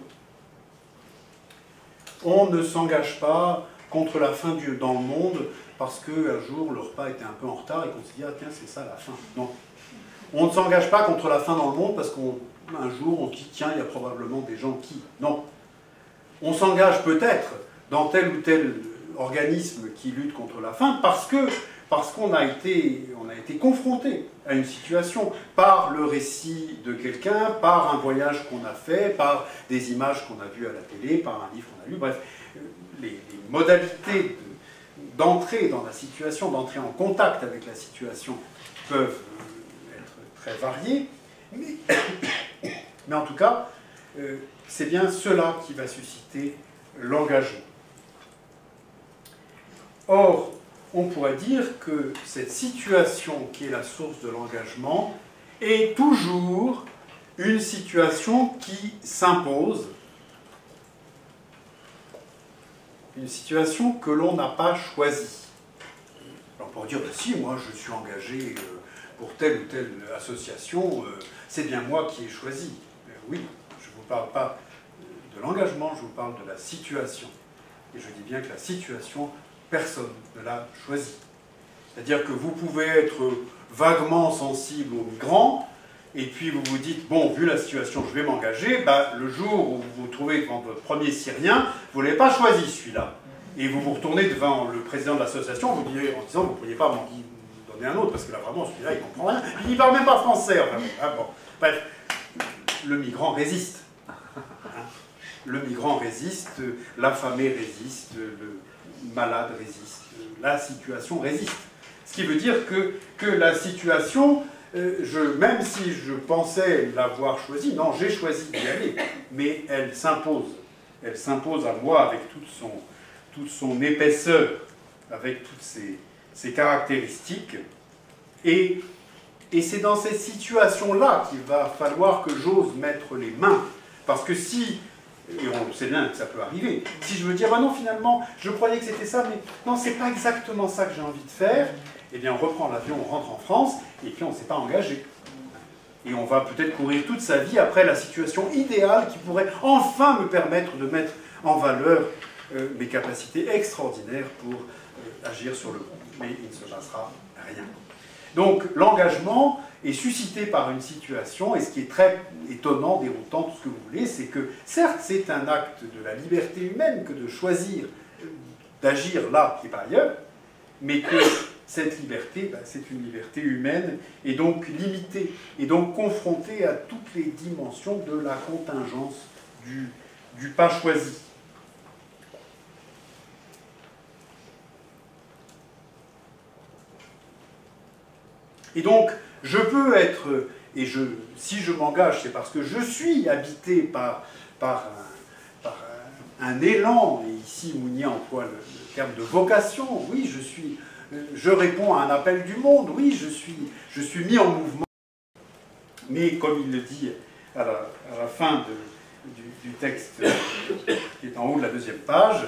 On ne s'engage pas contre la faim du, dans le monde parce qu'un jour le repas était un peu en retard et qu'on se dit « Ah tiens, c'est ça la faim ». Non. On ne s'engage pas contre la faim dans le monde parce qu'un jour on dit « Tiens, il y a probablement des gens qui… » Non. On s'engage peut-être dans tel ou tel organisme qui lutte contre la faim parce que parce qu'on a été, on a été confronté à une situation par le récit de quelqu'un, par un voyage qu'on a fait, par des images qu'on a vues à la télé, par un livre qu'on a lu, bref, les, les modalités d'entrer dans la situation, d'entrer en contact avec la situation peuvent être très variées, mais, mais en tout cas, euh, c'est bien cela qui va susciter l'engagement. Or, on pourrait dire que cette situation qui est la source de l'engagement est toujours une situation qui s'impose, une situation que l'on n'a pas choisie. Alors on pourrait dire, bah, si, moi je suis engagé pour telle ou telle association, c'est bien moi qui ai choisi. Mais oui, je ne vous parle pas de l'engagement, je vous parle de la situation. Et je dis bien que la situation, personne ne l'a choisi. C'est-à-dire que vous pouvez être vaguement sensible aux migrants, et puis vous vous dites, bon, vu la situation, je vais m'engager, bah, le jour où vous vous trouvez devant votre premier Syrien, vous ne l'avez pas choisi celui-là. Et vous vous retournez devant le président de l'association vous dites, en disant, vous ne pourriez pas m'en donner un autre, parce que là, vraiment, celui-là, il ne comprend rien. Il ne parle même pas français. Enfin, ah, bon. Bref, le migrant résiste. Le migrant résiste, l'affamé résiste, le malade résiste, la situation résiste. Ce qui veut dire que, que la situation, euh, je, même si je pensais l'avoir choisie, non, j'ai choisi d'y aller, mais elle s'impose. Elle s'impose à moi avec toute son, toute son épaisseur, avec toutes ses, ses caractéristiques. Et, et c'est dans ces situations-là qu'il va falloir que j'ose mettre les mains. Parce que si, et on sait bien que ça peut arriver, si je veux dire, ah non, finalement, je croyais que c'était ça, mais non, c'est pas exactement ça que j'ai envie de faire, eh bien, on reprend l'avion, on rentre en France, et puis on ne s'est pas engagé. Et on va peut-être courir toute sa vie après la situation idéale qui pourrait enfin me permettre de mettre en valeur euh, mes capacités extraordinaires pour euh, agir sur le monde. Mais il ne se passera rien. Donc, l'engagement est suscité par une situation, et ce qui est très étonnant, déroutant, tout ce que vous voulez, c'est que, certes, c'est un acte de la liberté humaine que de choisir euh, d'agir là et pas ailleurs, mais que cette liberté, ben, c'est une liberté humaine, et donc limitée, et donc confrontée à toutes les dimensions de la contingence du, du pas choisi. Et donc, je peux être, et je, si je m'engage, c'est parce que je suis habité par, par, un, par un, un élan, et ici Mounier emploie le, le terme de vocation, oui, je suis... Je réponds à un appel du monde, oui, je suis, je suis mis en mouvement. Mais comme il le dit à la, à la fin de, du, du texte qui est en haut de la deuxième page,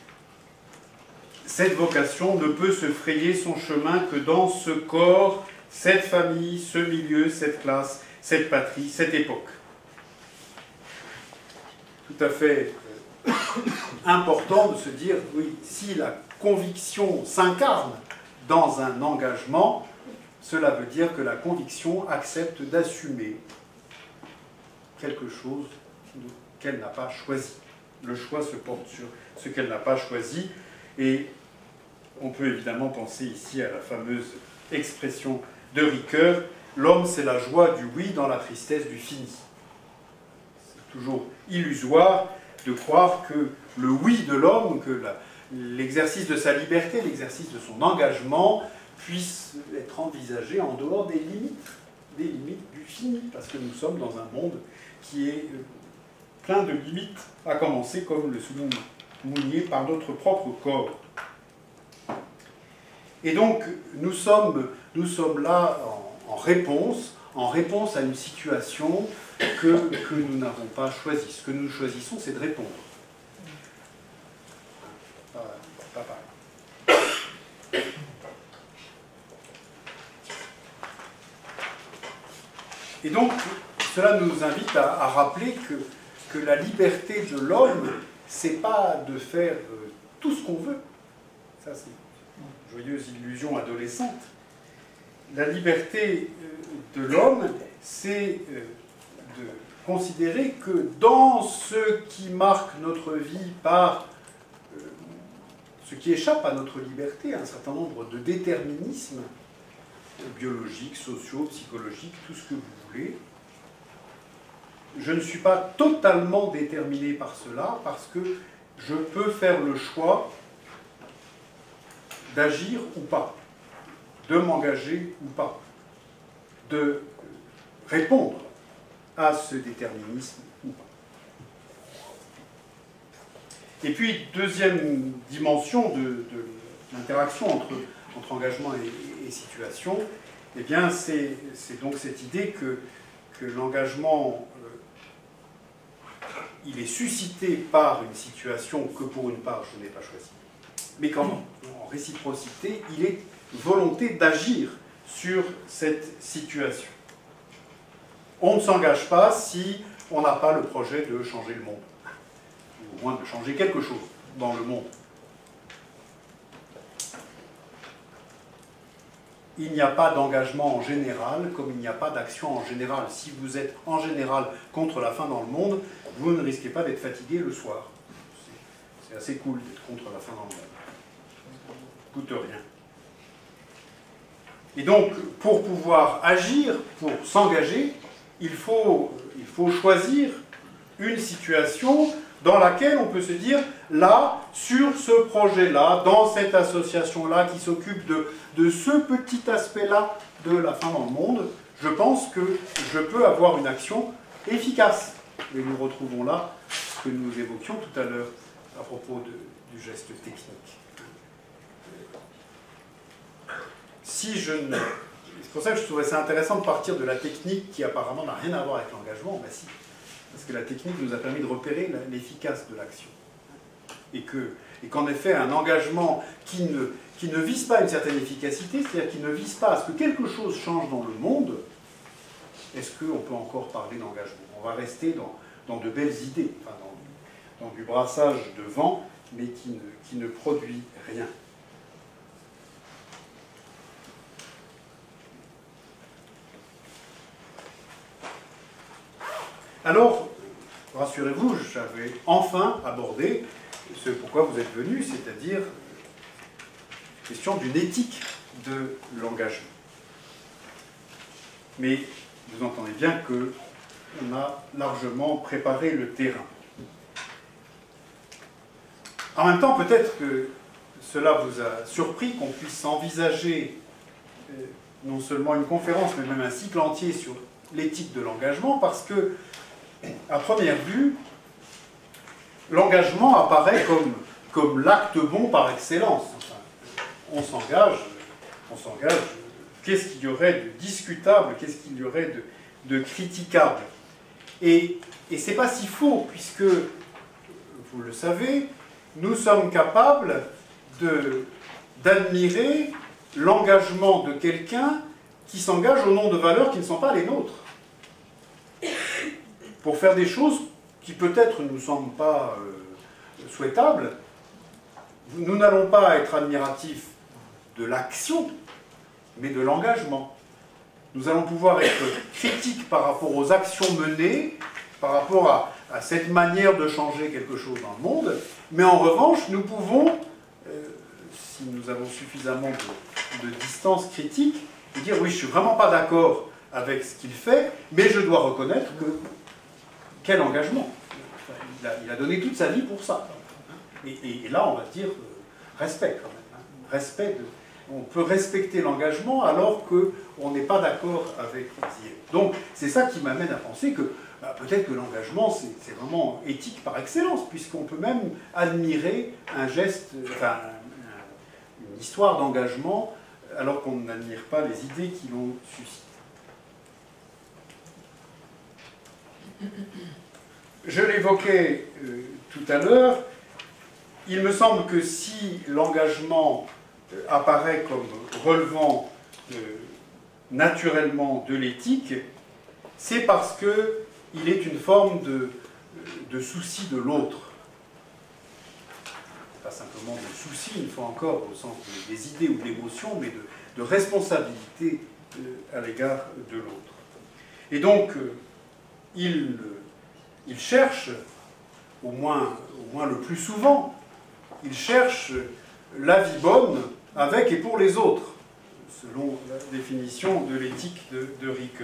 cette vocation ne peut se frayer son chemin que dans ce corps, cette famille, ce milieu, cette classe, cette patrie, cette époque. Tout à fait important de se dire, oui, si la conviction s'incarne dans un engagement, cela veut dire que la conviction accepte d'assumer quelque chose qu'elle n'a pas choisi. Le choix se porte sur ce qu'elle n'a pas choisi, et on peut évidemment penser ici à la fameuse expression de Ricoeur, l'homme c'est la joie du oui dans la tristesse du fini. C'est toujours illusoire de croire que le oui de l'homme, que la l'exercice de sa liberté, l'exercice de son engagement puisse être envisagé en dehors des limites, des limites du fini, parce que nous sommes dans un monde qui est plein de limites, à commencer, comme le souligne Mounier, par notre propre corps. Et donc, nous sommes, nous sommes là en, en réponse, en réponse à une situation que, que nous n'avons pas choisie. Ce que nous choisissons, c'est de répondre. Pas pareil. Et donc, cela nous invite à, à rappeler que, que la liberté de l'homme, c'est pas de faire euh, tout ce qu'on veut. Ça, c'est une joyeuse illusion adolescente. La liberté euh, de l'homme, c'est euh, de considérer que dans ce qui marque notre vie par ce qui échappe à notre liberté, un certain nombre de déterminismes biologiques, sociaux, psychologiques, tout ce que vous voulez. Je ne suis pas totalement déterminé par cela, parce que je peux faire le choix d'agir ou pas, de m'engager ou pas, de répondre à ce déterminisme ou pas. Et puis, deuxième dimension de, de l'interaction entre, entre engagement et, et situation, eh bien, c'est donc cette idée que, que l'engagement, euh, il est suscité par une situation que pour une part je n'ai pas choisie. Mais quand même, en réciprocité, il est volonté d'agir sur cette situation. On ne s'engage pas si on n'a pas le projet de changer le monde, ou au moins de changer quelque chose dans le monde. il n'y a pas d'engagement en général, comme il n'y a pas d'action en général. Si vous êtes en général contre la faim dans le monde, vous ne risquez pas d'être fatigué le soir. C'est assez cool d'être contre la faim dans le monde. Coûte rien. Et donc, pour pouvoir agir, pour s'engager, il faut, il faut choisir une situation dans laquelle on peut se dire, là, sur ce projet-là, dans cette association-là qui s'occupe de, de ce petit aspect-là de la faim dans le monde, je pense que je peux avoir une action efficace. Et nous retrouvons là ce que nous évoquions tout à l'heure à propos de, du geste technique. Si je ne... C'est pour ça que je trouvais ça intéressant de partir de la technique qui apparemment n'a rien à voir avec l'engagement. Ben si. Parce que la technique nous a permis de repérer l'efficace de l'action. Et que, et qu'en effet, un engagement qui ne, qui ne vise pas une certaine efficacité, c'est-à-dire qui ne vise pas à ce que quelque chose change dans le monde, est-ce qu'on peut encore parler d'engagement? On va rester dans, dans de belles idées, enfin dans, dans du brassage de vent, mais qui ne, qui ne produit rien. Alors, rassurez-vous, j'avais enfin abordé ce pourquoi vous êtes venus, c'est-à-dire la question d'une éthique de l'engagement. Mais vous entendez bien qu'on a largement préparé le terrain. En même temps, peut-être que cela vous a surpris qu'on puisse envisager euh, non seulement une conférence, mais même un cycle entier sur l'éthique de l'engagement, parce que à première vue, l'engagement apparaît comme, comme l'acte bon par excellence. Enfin, on s'engage, on s'engage. Qu'est-ce qu'il y aurait de discutable, qu'est-ce qu'il y aurait de, de critiquable? Et, et ce n'est pas si faux, puisque, vous le savez, nous sommes capables d'admirer l'engagement de quelqu'un qui s'engage au nom de valeurs qui ne sont pas les nôtres, pour faire des choses qui peut-être ne nous semblent pas euh, souhaitables. Nous n'allons pas être admiratifs de l'action, mais de l'engagement. Nous allons pouvoir être critiques par rapport aux actions menées, par rapport à, à cette manière de changer quelque chose dans le monde, mais en revanche, nous pouvons, euh, si nous avons suffisamment de, de distance critique, dire oui, je ne suis vraiment pas d'accord avec ce qu'il fait, mais je dois reconnaître que quel engagement. Il a, il a donné toute sa vie pour ça. Et, et, et là, on va dire euh, respect quand même. Hein. Respect de, on peut respecter l'engagement alors qu'on n'est pas d'accord avec les idées. Donc, c'est ça qui m'amène à penser que bah, peut-être que l'engagement, c'est vraiment éthique par excellence, puisqu'on peut même admirer un geste, enfin, une histoire d'engagement, alors qu'on n'admire pas les idées qui l'ont suscité. Je l'évoquais euh, tout à l'heure, il me semble que si l'engagement euh, apparaît comme relevant euh, naturellement de l'éthique, c'est parce qu'il est une forme de, de souci de l'autre. Pas simplement de souci, une fois encore, au sens de, des idées ou de l'émotion, mais de, de responsabilité euh, à l'égard de l'autre. Et donc, euh, il... Il cherche, au moins, au moins le plus souvent, il cherche la vie bonne avec et pour les autres, selon la définition de l'éthique de, de Ricoeur.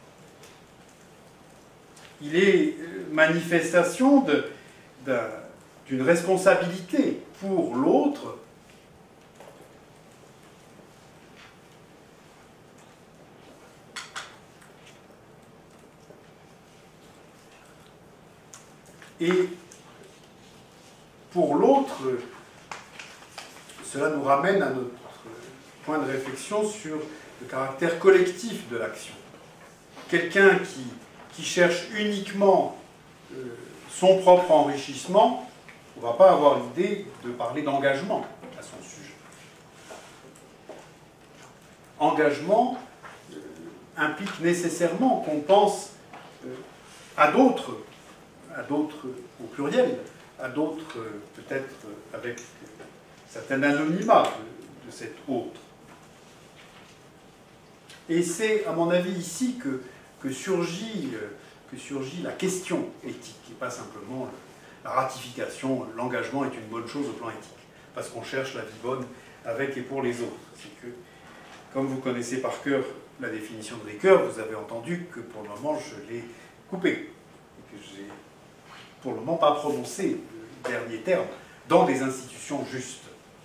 Il est manifestation d'une responsabilité pour l'autre et pour l'autre, cela nous ramène à notre point de réflexion sur le caractère collectif de l'action. Quelqu'un qui, qui cherche uniquement euh, son propre enrichissement, on ne va pas avoir l'idée de parler d'engagement à son sujet. Engagement euh, implique nécessairement qu'on pense euh, à d'autres, à d'autres au pluriel, à d'autres peut-être avec certain anonymat de, de cet autre. Et c'est, à mon avis, ici que, que, surgit, que surgit la question éthique, et pas simplement le, la ratification, l'engagement est une bonne chose au plan éthique, parce qu'on cherche la vie bonne avec et pour les autres. C'est que, comme vous connaissez par cœur la définition de Ricoeur, vous avez entendu que pour le moment je l'ai coupée, et que j'ai pour le moment pas prononcé le dernier terme, dans des institutions justes.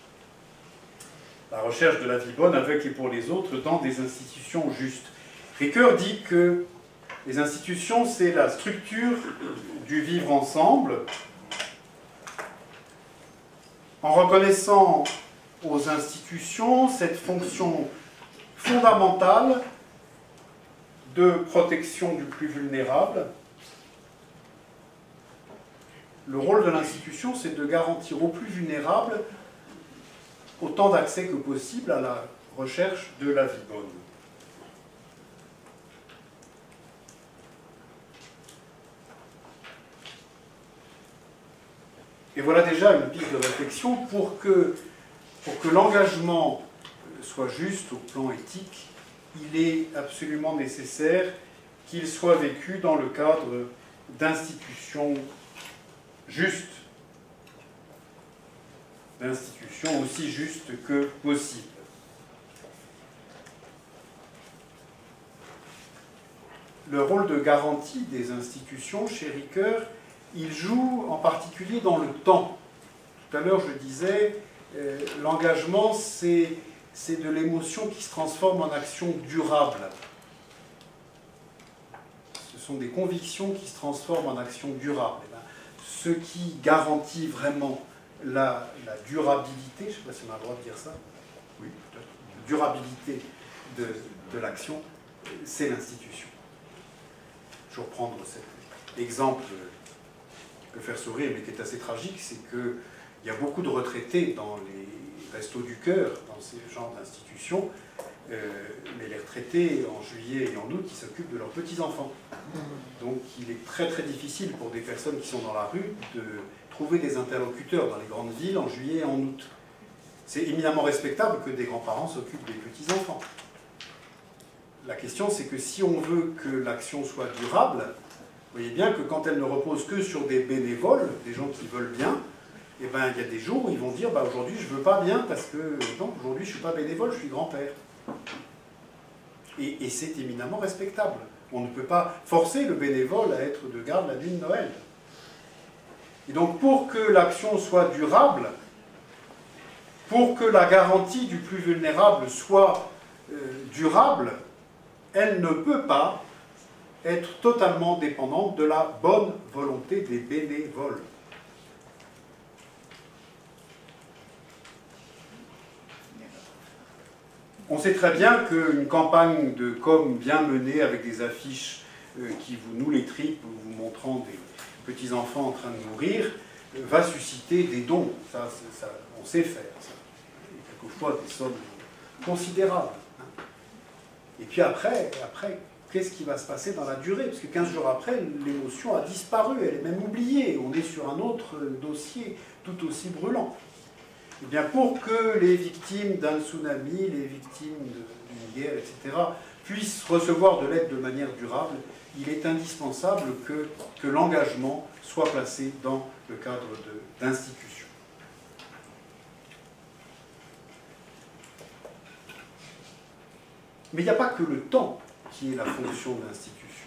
La recherche de la vie bonne avec et pour les autres dans des institutions justes. Ricoeur dit que les institutions, c'est la structure du vivre ensemble, en reconnaissant aux institutions cette fonction fondamentale de protection du plus vulnérable. Le rôle de l'institution, c'est de garantir aux plus vulnérables autant d'accès que possible à la recherche de la vie bonne. Et voilà déjà une piste de réflexion pour que, pour que l'engagement soit juste au plan éthique, il est absolument nécessaire qu'il soit vécu dans le cadre d'institutions justes, d'institutions aussi justes que possible. Le rôle de garantie des institutions chez Ricoeur, il joue en particulier dans le temps. Tout à l'heure, je disais, euh, l'engagement, c'est de l'émotion qui se transforme en action durable. Ce sont des convictions qui se transforment en action durable. Et bien, ce qui garantit vraiment la, la durabilité, je ne sais pas si on a le droit de dire ça, oui, peut-être, la durabilité de, de l'action, c'est l'institution. Je vais reprendre cet exemple qui peut faire sourire, mais qui est assez tragique, c'est qu'il y a beaucoup de retraités dans les Restos du Cœur, dans ces genres d'institutions, euh, mais les retraités, en juillet et en août, ils s'occupent de leurs petits-enfants. Donc il est très très difficile pour des personnes qui sont dans la rue de trouver des interlocuteurs dans les grandes villes en juillet et en août. C'est éminemment respectable que des grands-parents s'occupent des petits-enfants. La question, c'est que si on veut que l'action soit durable, vous voyez bien que quand elle ne repose que sur des bénévoles, des gens qui veulent bien, eh ben, il y a des jours où ils vont dire bah, aujourd'hui je ne veux pas bien parce que non, aujourd'hui je ne suis pas bénévole, je suis grand-père. Et, et c'est éminemment respectable. On ne peut pas forcer le bénévole à être de garde la nuit de Noël. Et donc pour que l'action soit durable, pour que la garantie du plus vulnérable soit euh, durable, elle ne peut pas être totalement dépendante de la bonne volonté des bénévoles. On sait très bien qu'une campagne de com bien menée avec des affiches euh, qui vous nouent les tripes, vous montrant des petits-enfants en train de mourir, euh, va susciter des dons. Ça, ça, on sait faire. Ça. Et quelquefois des sommes considérables. Hein. Et puis après, après qu'est-ce qui va se passer dans la durée? Parce que quinze jours après, l'émotion a disparu, elle est même oubliée. On est sur un autre dossier tout aussi brûlant. Eh bien, pour que les victimes d'un tsunami, les victimes d'une guerre, et cetera, puissent recevoir de l'aide de manière durable, il est indispensable que, que l'engagement soit placé dans le cadre d'institutions. Mais il n'y a pas que le temps qui est la fonction de l'institution.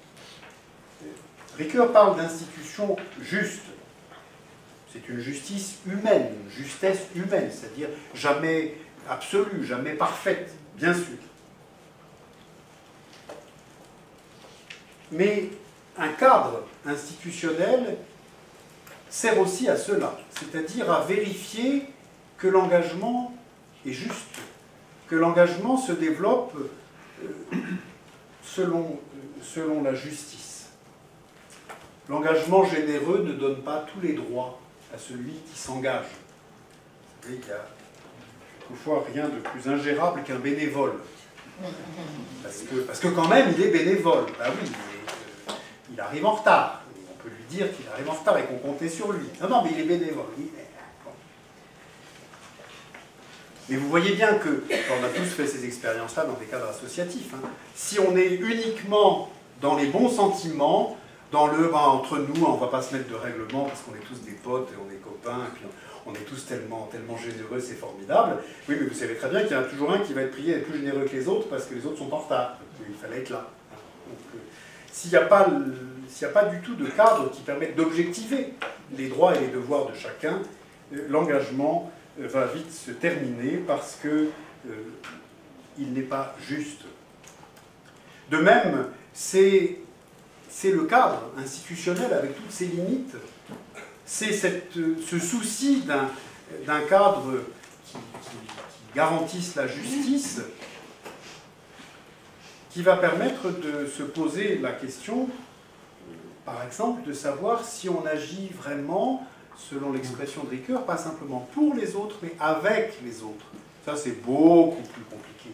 Ricoeur parle d'institutions justes. C'est une justice humaine, une justesse humaine, c'est-à-dire jamais absolue, jamais parfaite, bien sûr. Mais un cadre institutionnel sert aussi à cela, c'est-à-dire à vérifier que l'engagement est juste, que l'engagement se développe selon, selon la justice. L'engagement généreux ne donne pas tous les droits à celui qui s'engage. Vous savez, il y a quelquefois rien de plus ingérable qu'un bénévole. Parce que, parce que quand même, il est bénévole. Ben oui, il, est, il arrive en retard. On peut lui dire qu'il arrive en retard et qu'on comptait sur lui. Non, non, mais il est bénévole. Il est... Mais vous voyez bien que, on a tous fait ces expériences-là dans des cadres associatifs, hein, si on est uniquement dans les bons sentiments, dans le ben, entre nous, on ne va pas se mettre de règlement parce qu'on est tous des potes et on est copains, et puis on, on est tous tellement, tellement généreux, c'est formidable. Oui, mais vous savez très bien qu'il y en a toujours un qui va être prié d'être plus généreux que les autres parce que les autres sont en retard. Il fallait être là. Donc, euh, s'il n'y a pas le, s'il n'y a pas du tout de cadre qui permette d'objectiver les droits et les devoirs de chacun, euh, l'engagement euh, va vite se terminer parce que euh, il n'est pas juste. De même, c'est c'est le cadre institutionnel avec toutes ses limites. C'est cette, ce souci d'un d'un cadre qui, qui, qui garantisse la justice qui va permettre de se poser la question, par exemple, de savoir si on agit vraiment, selon l'expression de Ricoeur, pas simplement pour les autres, mais avec les autres. Ça, c'est beaucoup plus compliqué.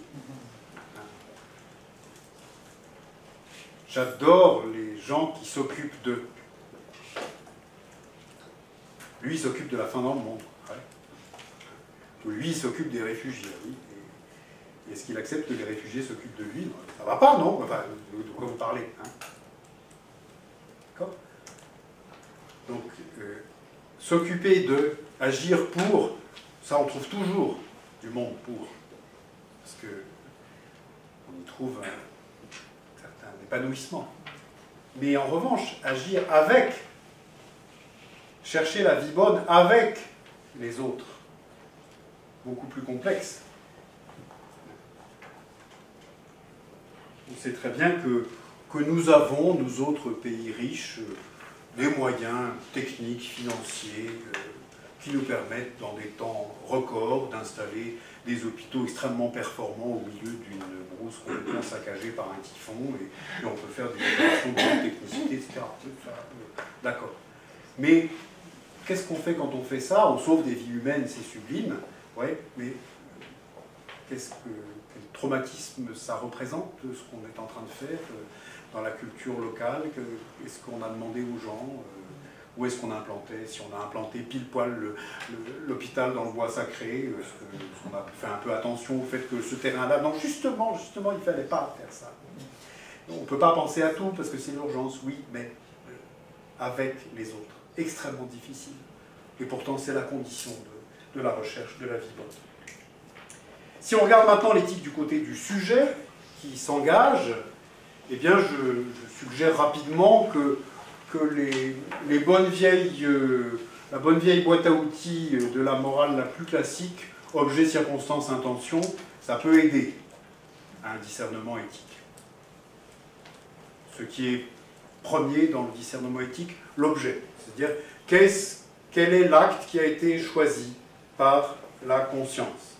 J'adore les gens qui s'occupent d'eux. Lui, il s'occupe de la fin dans le monde. Ouais. Lui, il s'occupe des réfugiés. Oui. Et est-ce qu'il accepte que les réfugiés s'occupent de lui? Ça va pas, non? Enfin, de, de quoi vous parlez, hein? D'accord? Donc, euh, s'occuper de, agir pour, ça, on trouve toujours du monde pour. Parce que on y trouve un certain épanouissement. Mais en revanche, agir avec, chercher la vie bonne avec les autres, beaucoup plus complexe. On sait très bien que, que nous avons, nous autres pays riches, des moyens techniques, financiers, euh, qui nous permettent, dans des temps records, d'installer des hôpitaux extrêmement performants au milieu d'une brousse complètement saccagée par un typhon, et, et on peut faire des opérations de haute technicité, et cetera. D'accord. Mais qu'est-ce qu'on fait quand on fait ça? On sauve des vies humaines, c'est sublime, ouais, mais qu'est-ce que, quel traumatisme ça représente, ce qu'on est en train de faire dans la culture locale? Est-ce qu'on a demandé aux gens? Où est-ce qu'on implantait? Si on a implanté pile poil l'hôpital dans le bois sacré, est-ce qu'on a fait un peu attention au fait que ce terrain-là... Non, justement, justement, il ne fallait pas faire ça. On ne peut pas penser à tout parce que c'est l'urgence, oui, mais avec les autres. Extrêmement difficile. Et pourtant, c'est la condition de, de la recherche de la vie bonne. Si on regarde maintenant l'éthique du côté du sujet qui s'engage, eh bien, je, je suggère rapidement que que les, les bonnes vieilles, euh, la bonne vieille boîte à outils de la morale la plus classique, objet, circonstance, intention, ça peut aider à un discernement éthique. Ce qui est premier dans le discernement éthique, l'objet. C'est-à-dire, qu'est-ce, quel est l'acte qui a été choisi par la conscience?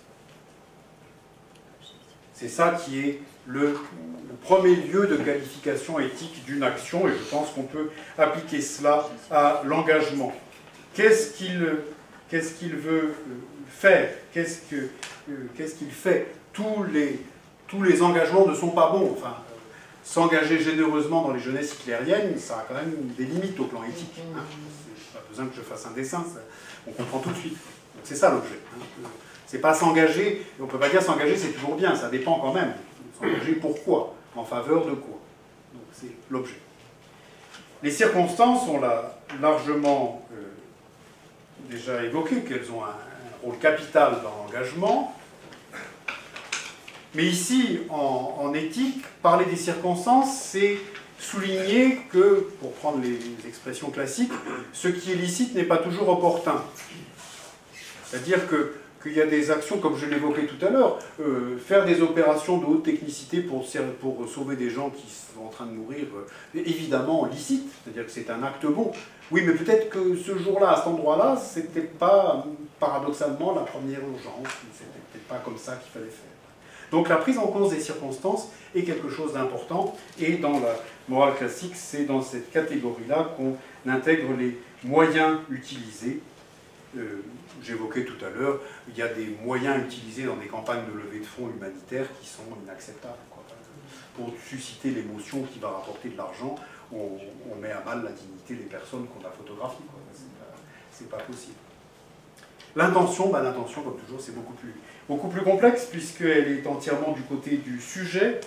C'est ça qui est le, le premier lieu de qualification éthique d'une action, et je pense qu'on peut appliquer cela à l'engagement. Qu'est-ce qu'il qu'est-ce qu'il veut faire? Qu'est-ce que, qu'est-ce qu'il fait? Tous les, tous les engagements ne sont pas bons. Enfin, s'engager généreusement dans les jeunesses hitlériennes, ça a quand même des limites au plan éthique. Hein. C'est pas besoin que je fasse un dessin, ça, on comprend tout de suite. C'est ça l'objet. Hein. C'est pas s'engager, on ne peut pas dire s'engager c'est toujours bien, ça dépend quand même. S'engager pourquoi? En faveur de quoi? Donc c'est l'objet. Les circonstances, on l'a largement euh, déjà évoqué, qu'elles ont un, un rôle capital dans l'engagement. Mais ici, en, en éthique, parler des circonstances, c'est souligner que, pour prendre les, les expressions classiques, ce qui est licite n'est pas toujours opportun. C'est-à-dire que qu'il y a des actions, comme je l'évoquais tout à l'heure, euh, faire des opérations de haute technicité pour, pour sauver des gens qui sont en train de mourir, euh, évidemment licite, c'est-à-dire que c'est un acte bon. Oui, mais peut-être que ce jour-là, à cet endroit-là, c'était pas, paradoxalement, la première urgence, c'était peut-être pas comme ça qu'il fallait faire. Donc la prise en compte des circonstances est quelque chose d'important, et dans la morale classique, c'est dans cette catégorie-là qu'on intègre les moyens utilisés. Euh, J'évoquais tout à l'heure, il y a des moyens utilisés dans des campagnes de levée de fonds humanitaires qui sont inacceptables. Quoi. Pour susciter l'émotion qui va rapporter de l'argent, on, on met à mal la dignité des personnes qu'on a photographiées. C'est pas, pas possible. L'intention, bah, l'intention, comme toujours, c'est beaucoup plus, beaucoup plus complexe, puisqu'elle est entièrement du côté du sujet,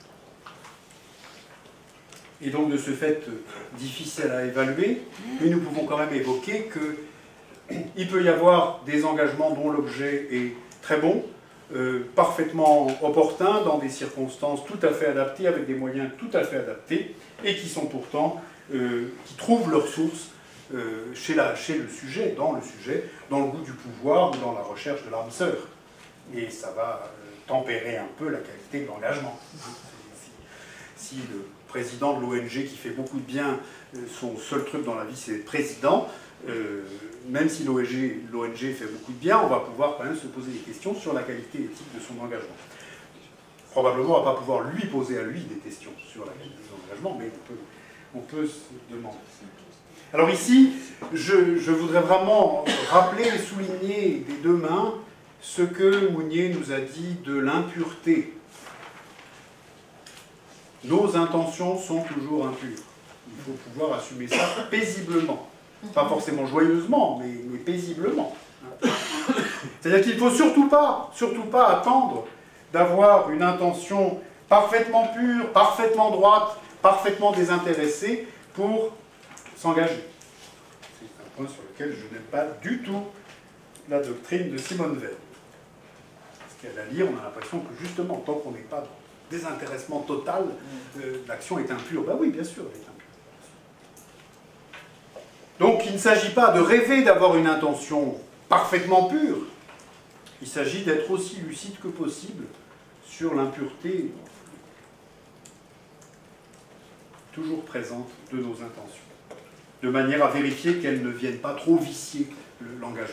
et donc de ce fait difficile à évaluer, mais nous pouvons quand même évoquer qu'il peut y avoir des engagements dont l'objet est très bon, euh, parfaitement opportun, dans des circonstances tout à fait adaptées, avec des moyens tout à fait adaptés, et qui sont pourtant, euh, qui trouvent leur source euh, chez, la, chez le sujet, dans le sujet, dans le goût du pouvoir ou dans la recherche de l'âme sœur. Et ça va euh, tempérer un peu la qualité de l'engagement. Si, si le président de l'O N G qui fait beaucoup de bien, son seul truc dans la vie c'est être président, euh, même si l'O N G, l'O N G fait beaucoup de bien, on va pouvoir quand même se poser des questions sur la qualité éthique de son engagement. Probablement on ne va pas pouvoir lui poser à lui des questions sur la qualité de son engagement, mais on peut, on peut se demander. Alors ici, je, je voudrais vraiment rappeler et souligner des deux mains ce que Mounier nous a dit de l'impureté. Nos intentions sont toujours impures. Il faut pouvoir assumer ça paisiblement. Pas forcément joyeusement, mais, mais paisiblement. C'est-à-dire qu'il ne faut surtout pas, surtout pas attendre d'avoir une intention parfaitement pure, parfaitement droite, parfaitement désintéressée pour s'engager. C'est un point sur lequel je n'aime pas du tout la doctrine de Simone Veil. Parce qu'à la lire, on a l'impression que justement, tant qu'on n'est pas dans désintéressement total, euh, l'action est impure. Ben oui, bien sûr, elle est impure. Donc il ne s'agit pas de rêver d'avoir une intention parfaitement pure. Il s'agit d'être aussi lucide que possible sur l'impureté toujours présente de nos intentions, de manière à vérifier qu'elles ne viennent pas trop vicier l'engagement.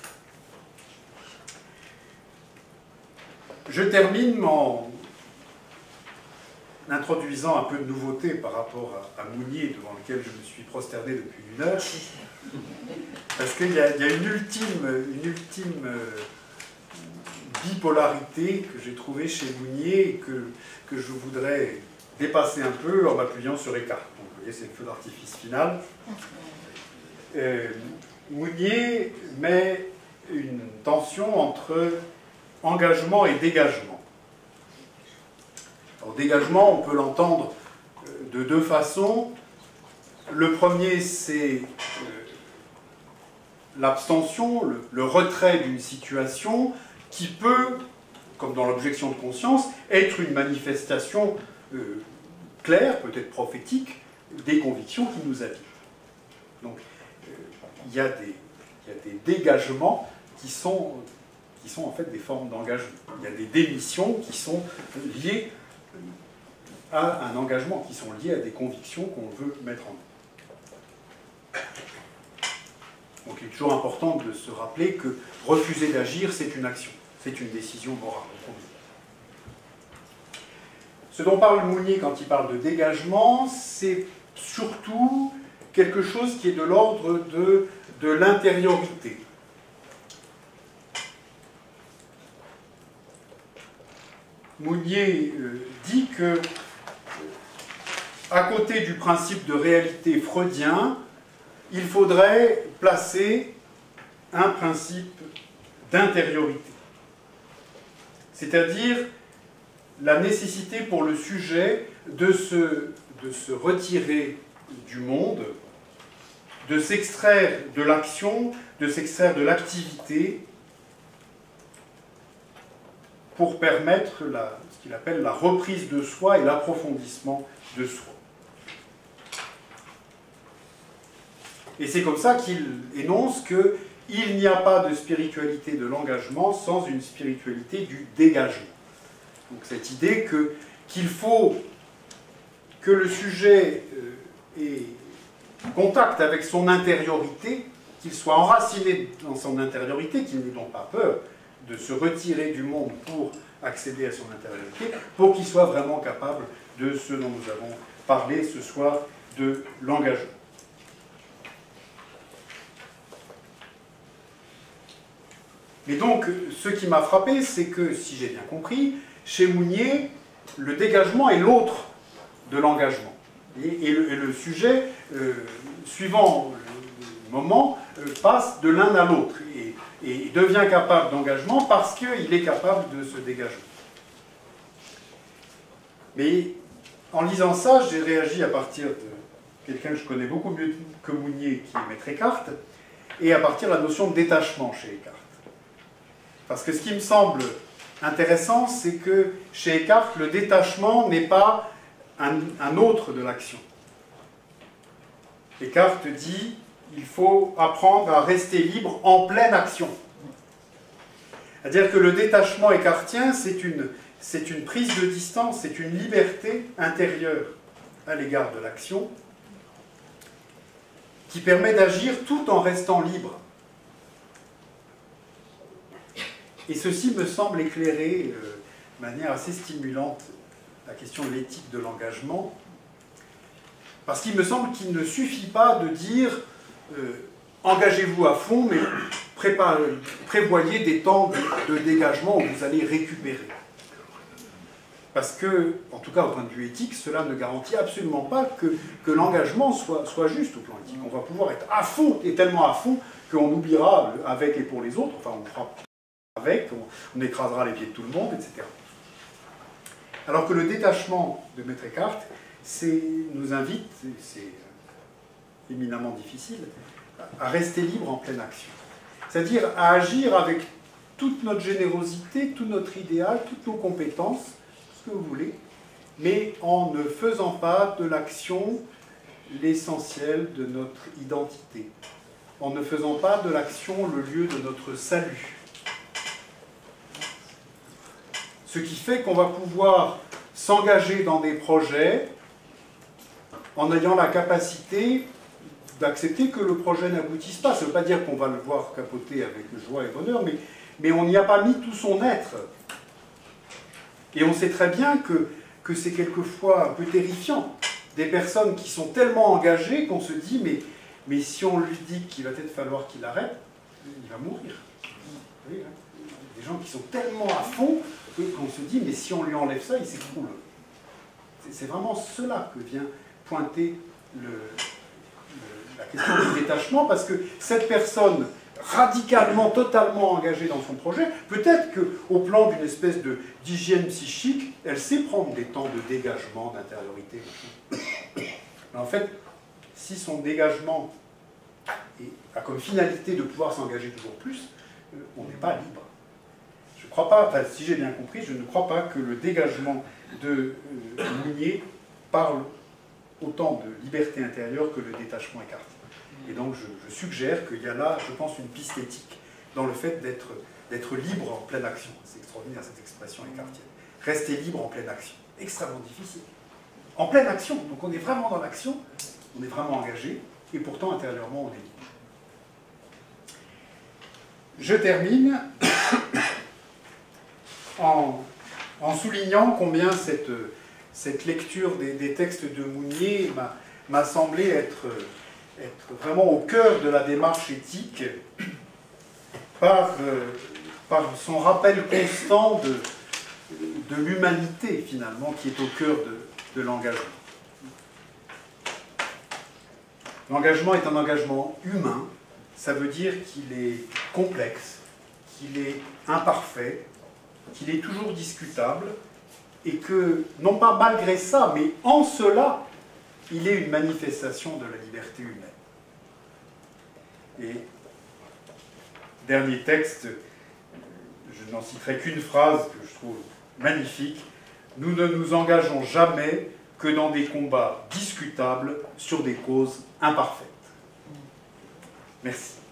Je termine en introduisant un peu de nouveauté par rapport à, à Mounier, devant lequel je me suis prosterné depuis une heure, parce qu'il y, y a une ultime, une ultime euh, bipolarité que j'ai trouvée chez Mounier et que, que je voudrais dépasser un peu en m'appuyant sur Eckhart. Donc vous voyez, c'est le feu d'artifice final. Euh, Mounier met une tension entre engagement et dégagement. Alors, dégagement, on peut l'entendre de deux façons. Le premier, c'est euh, l'abstention, le, le retrait d'une situation qui peut, comme dans l'objection de conscience, être une manifestation euh, claire, peut-être prophétique, des convictions qui nous habitent. Donc, euh, il y a des, il y a des dégagements qui sont, qui sont en fait des formes d'engagement. Il y a des démissions qui sont liées à un engagement, qui sont liées à des convictions qu'on veut mettre en œuvre. Donc il est toujours important de se rappeler que refuser d'agir, c'est une action, c'est une décision morale. Ce dont parle Mounier quand il parle de dégagement, c'est surtout quelque chose qui est de l'ordre de, de l'intériorité. Mounier euh, dit que, à côté du principe de réalité freudien, il faudrait placer un principe d'intériorité. C'est-à-dire la nécessité pour le sujet de se, de se retirer du monde, de s'extraire de l'action, de s'extraire de l'activité, pour permettre la, ce qu'il appelle la reprise de soi et l'approfondissement de soi. Et c'est comme ça qu'il énonce qu'il n'y a pas de spiritualité de l'engagement sans une spiritualité du dégagement. Donc cette idée que, qu'il faut que le sujet euh, ait contact avec son intériorité, qu'il soit enraciné dans son intériorité, qu'il n'ait donc pas peur de se retirer du monde pour accéder à son intériorité, pour qu'il soit vraiment capable de ce dont nous avons parlé ce soir, de l'engagement. Mais donc, ce qui m'a frappé, c'est que, si j'ai bien compris, chez Mounier, le dégagement est l'autre de l'engagement. Et, et, le, et le sujet, euh, suivant le moment, euh, passe de l'un à l'autre. Et, et devient capable d'engagement parce qu'il est capable de se dégager. Mais en lisant ça, j'ai réagi à partir de quelqu'un que je connais beaucoup mieux que Mounier, qui est Maître Eckhart, et à partir de la notion de détachement chez Eckhart. Parce que ce qui me semble intéressant, c'est que chez Eckhart, le détachement n'est pas un, un autre de l'action. Eckhart dit il faut apprendre à rester libre en pleine action. C'est-à-dire que le détachement eckartien, c'est une, c'est une prise de distance, c'est une liberté intérieure à l'égard de l'action qui permet d'agir tout en restant libre. Et ceci me semble éclairer euh, de manière assez stimulante la question de l'éthique de l'engagement, parce qu'il me semble qu'il ne suffit pas de dire euh, engagez-vous à fond, mais préparez, prévoyez des temps de, de dégagement où vous allez récupérer. Parce que, en tout cas au point de vue éthique, cela ne garantit absolument pas que, que l'engagement soit, soit juste au plan éthique. On va pouvoir être à fond, et tellement à fond, qu'on oubliera avec et pour les autres, enfin on fera avec, on, on écrasera les pieds de tout le monde, et cetera. Alors que le détachement de Maître Eckhart nous invite, c'est éminemment difficile, à rester libre en pleine action. C'est-à-dire à agir avec toute notre générosité, tout notre idéal, toutes nos compétences, ce que vous voulez, mais en ne faisant pas de l'action l'essentiel de notre identité, en ne faisant pas de l'action le lieu de notre salut. Ce qui fait qu'on va pouvoir s'engager dans des projets en ayant la capacité d'accepter que le projet n'aboutisse pas. Ça ne veut pas dire qu'on va le voir capoter avec joie et bonheur, mais, mais on n'y a pas mis tout son être. Et on sait très bien que, que c'est quelquefois un peu terrifiant. Des personnes qui sont tellement engagées qu'on se dit, mais, mais si on lui dit qu'il va peut-être falloir qu'il arrête, il va mourir. Vous voyez, hein, des gens qui sont tellement à fond qu'on se dit, mais si on lui enlève ça, il s'écroule. C'est vraiment cela que vient pointer le, le, la question du détachement, parce que cette personne radicalement, totalement engagée dans son projet, peut-être qu'au plan d'une espèce d'hygiène psychique, elle sait prendre des temps de dégagement, d'intériorité. Mais en fait, si son dégagement a comme finalité de pouvoir s'engager toujours plus, on n'est pas libre. Je ne crois pas, enfin, si j'ai bien compris, je ne crois pas que le dégagement de euh, Mounier parle autant de liberté intérieure que le détachement eckartien. Et donc je, je suggère qu'il y a là, je pense, une piste éthique dans le fait d'être d'être libre en pleine action. C'est extraordinaire cette expression eckartienne. Rester libre en pleine action. Extrêmement difficile. En pleine action, donc on est vraiment dans l'action, on est vraiment engagé, et pourtant intérieurement on est libre. Je termine en, en soulignant combien cette, cette lecture des, des textes de Mounier m'a semblé être, être vraiment au cœur de la démarche éthique par, euh, par son rappel constant de, de l'humanité, finalement, qui est au cœur de, de l'engagement. L'engagement est un engagement humain, ça veut dire qu'il est complexe, qu'il est imparfait, qu'il est toujours discutable, et que, non pas malgré ça, mais en cela, il est une manifestation de la liberté humaine. Et, dernier texte, je n'en citerai qu'une phrase que je trouve magnifique, « Nous ne nous engageons jamais que dans des combats discutables sur des causes imparfaites. » Merci.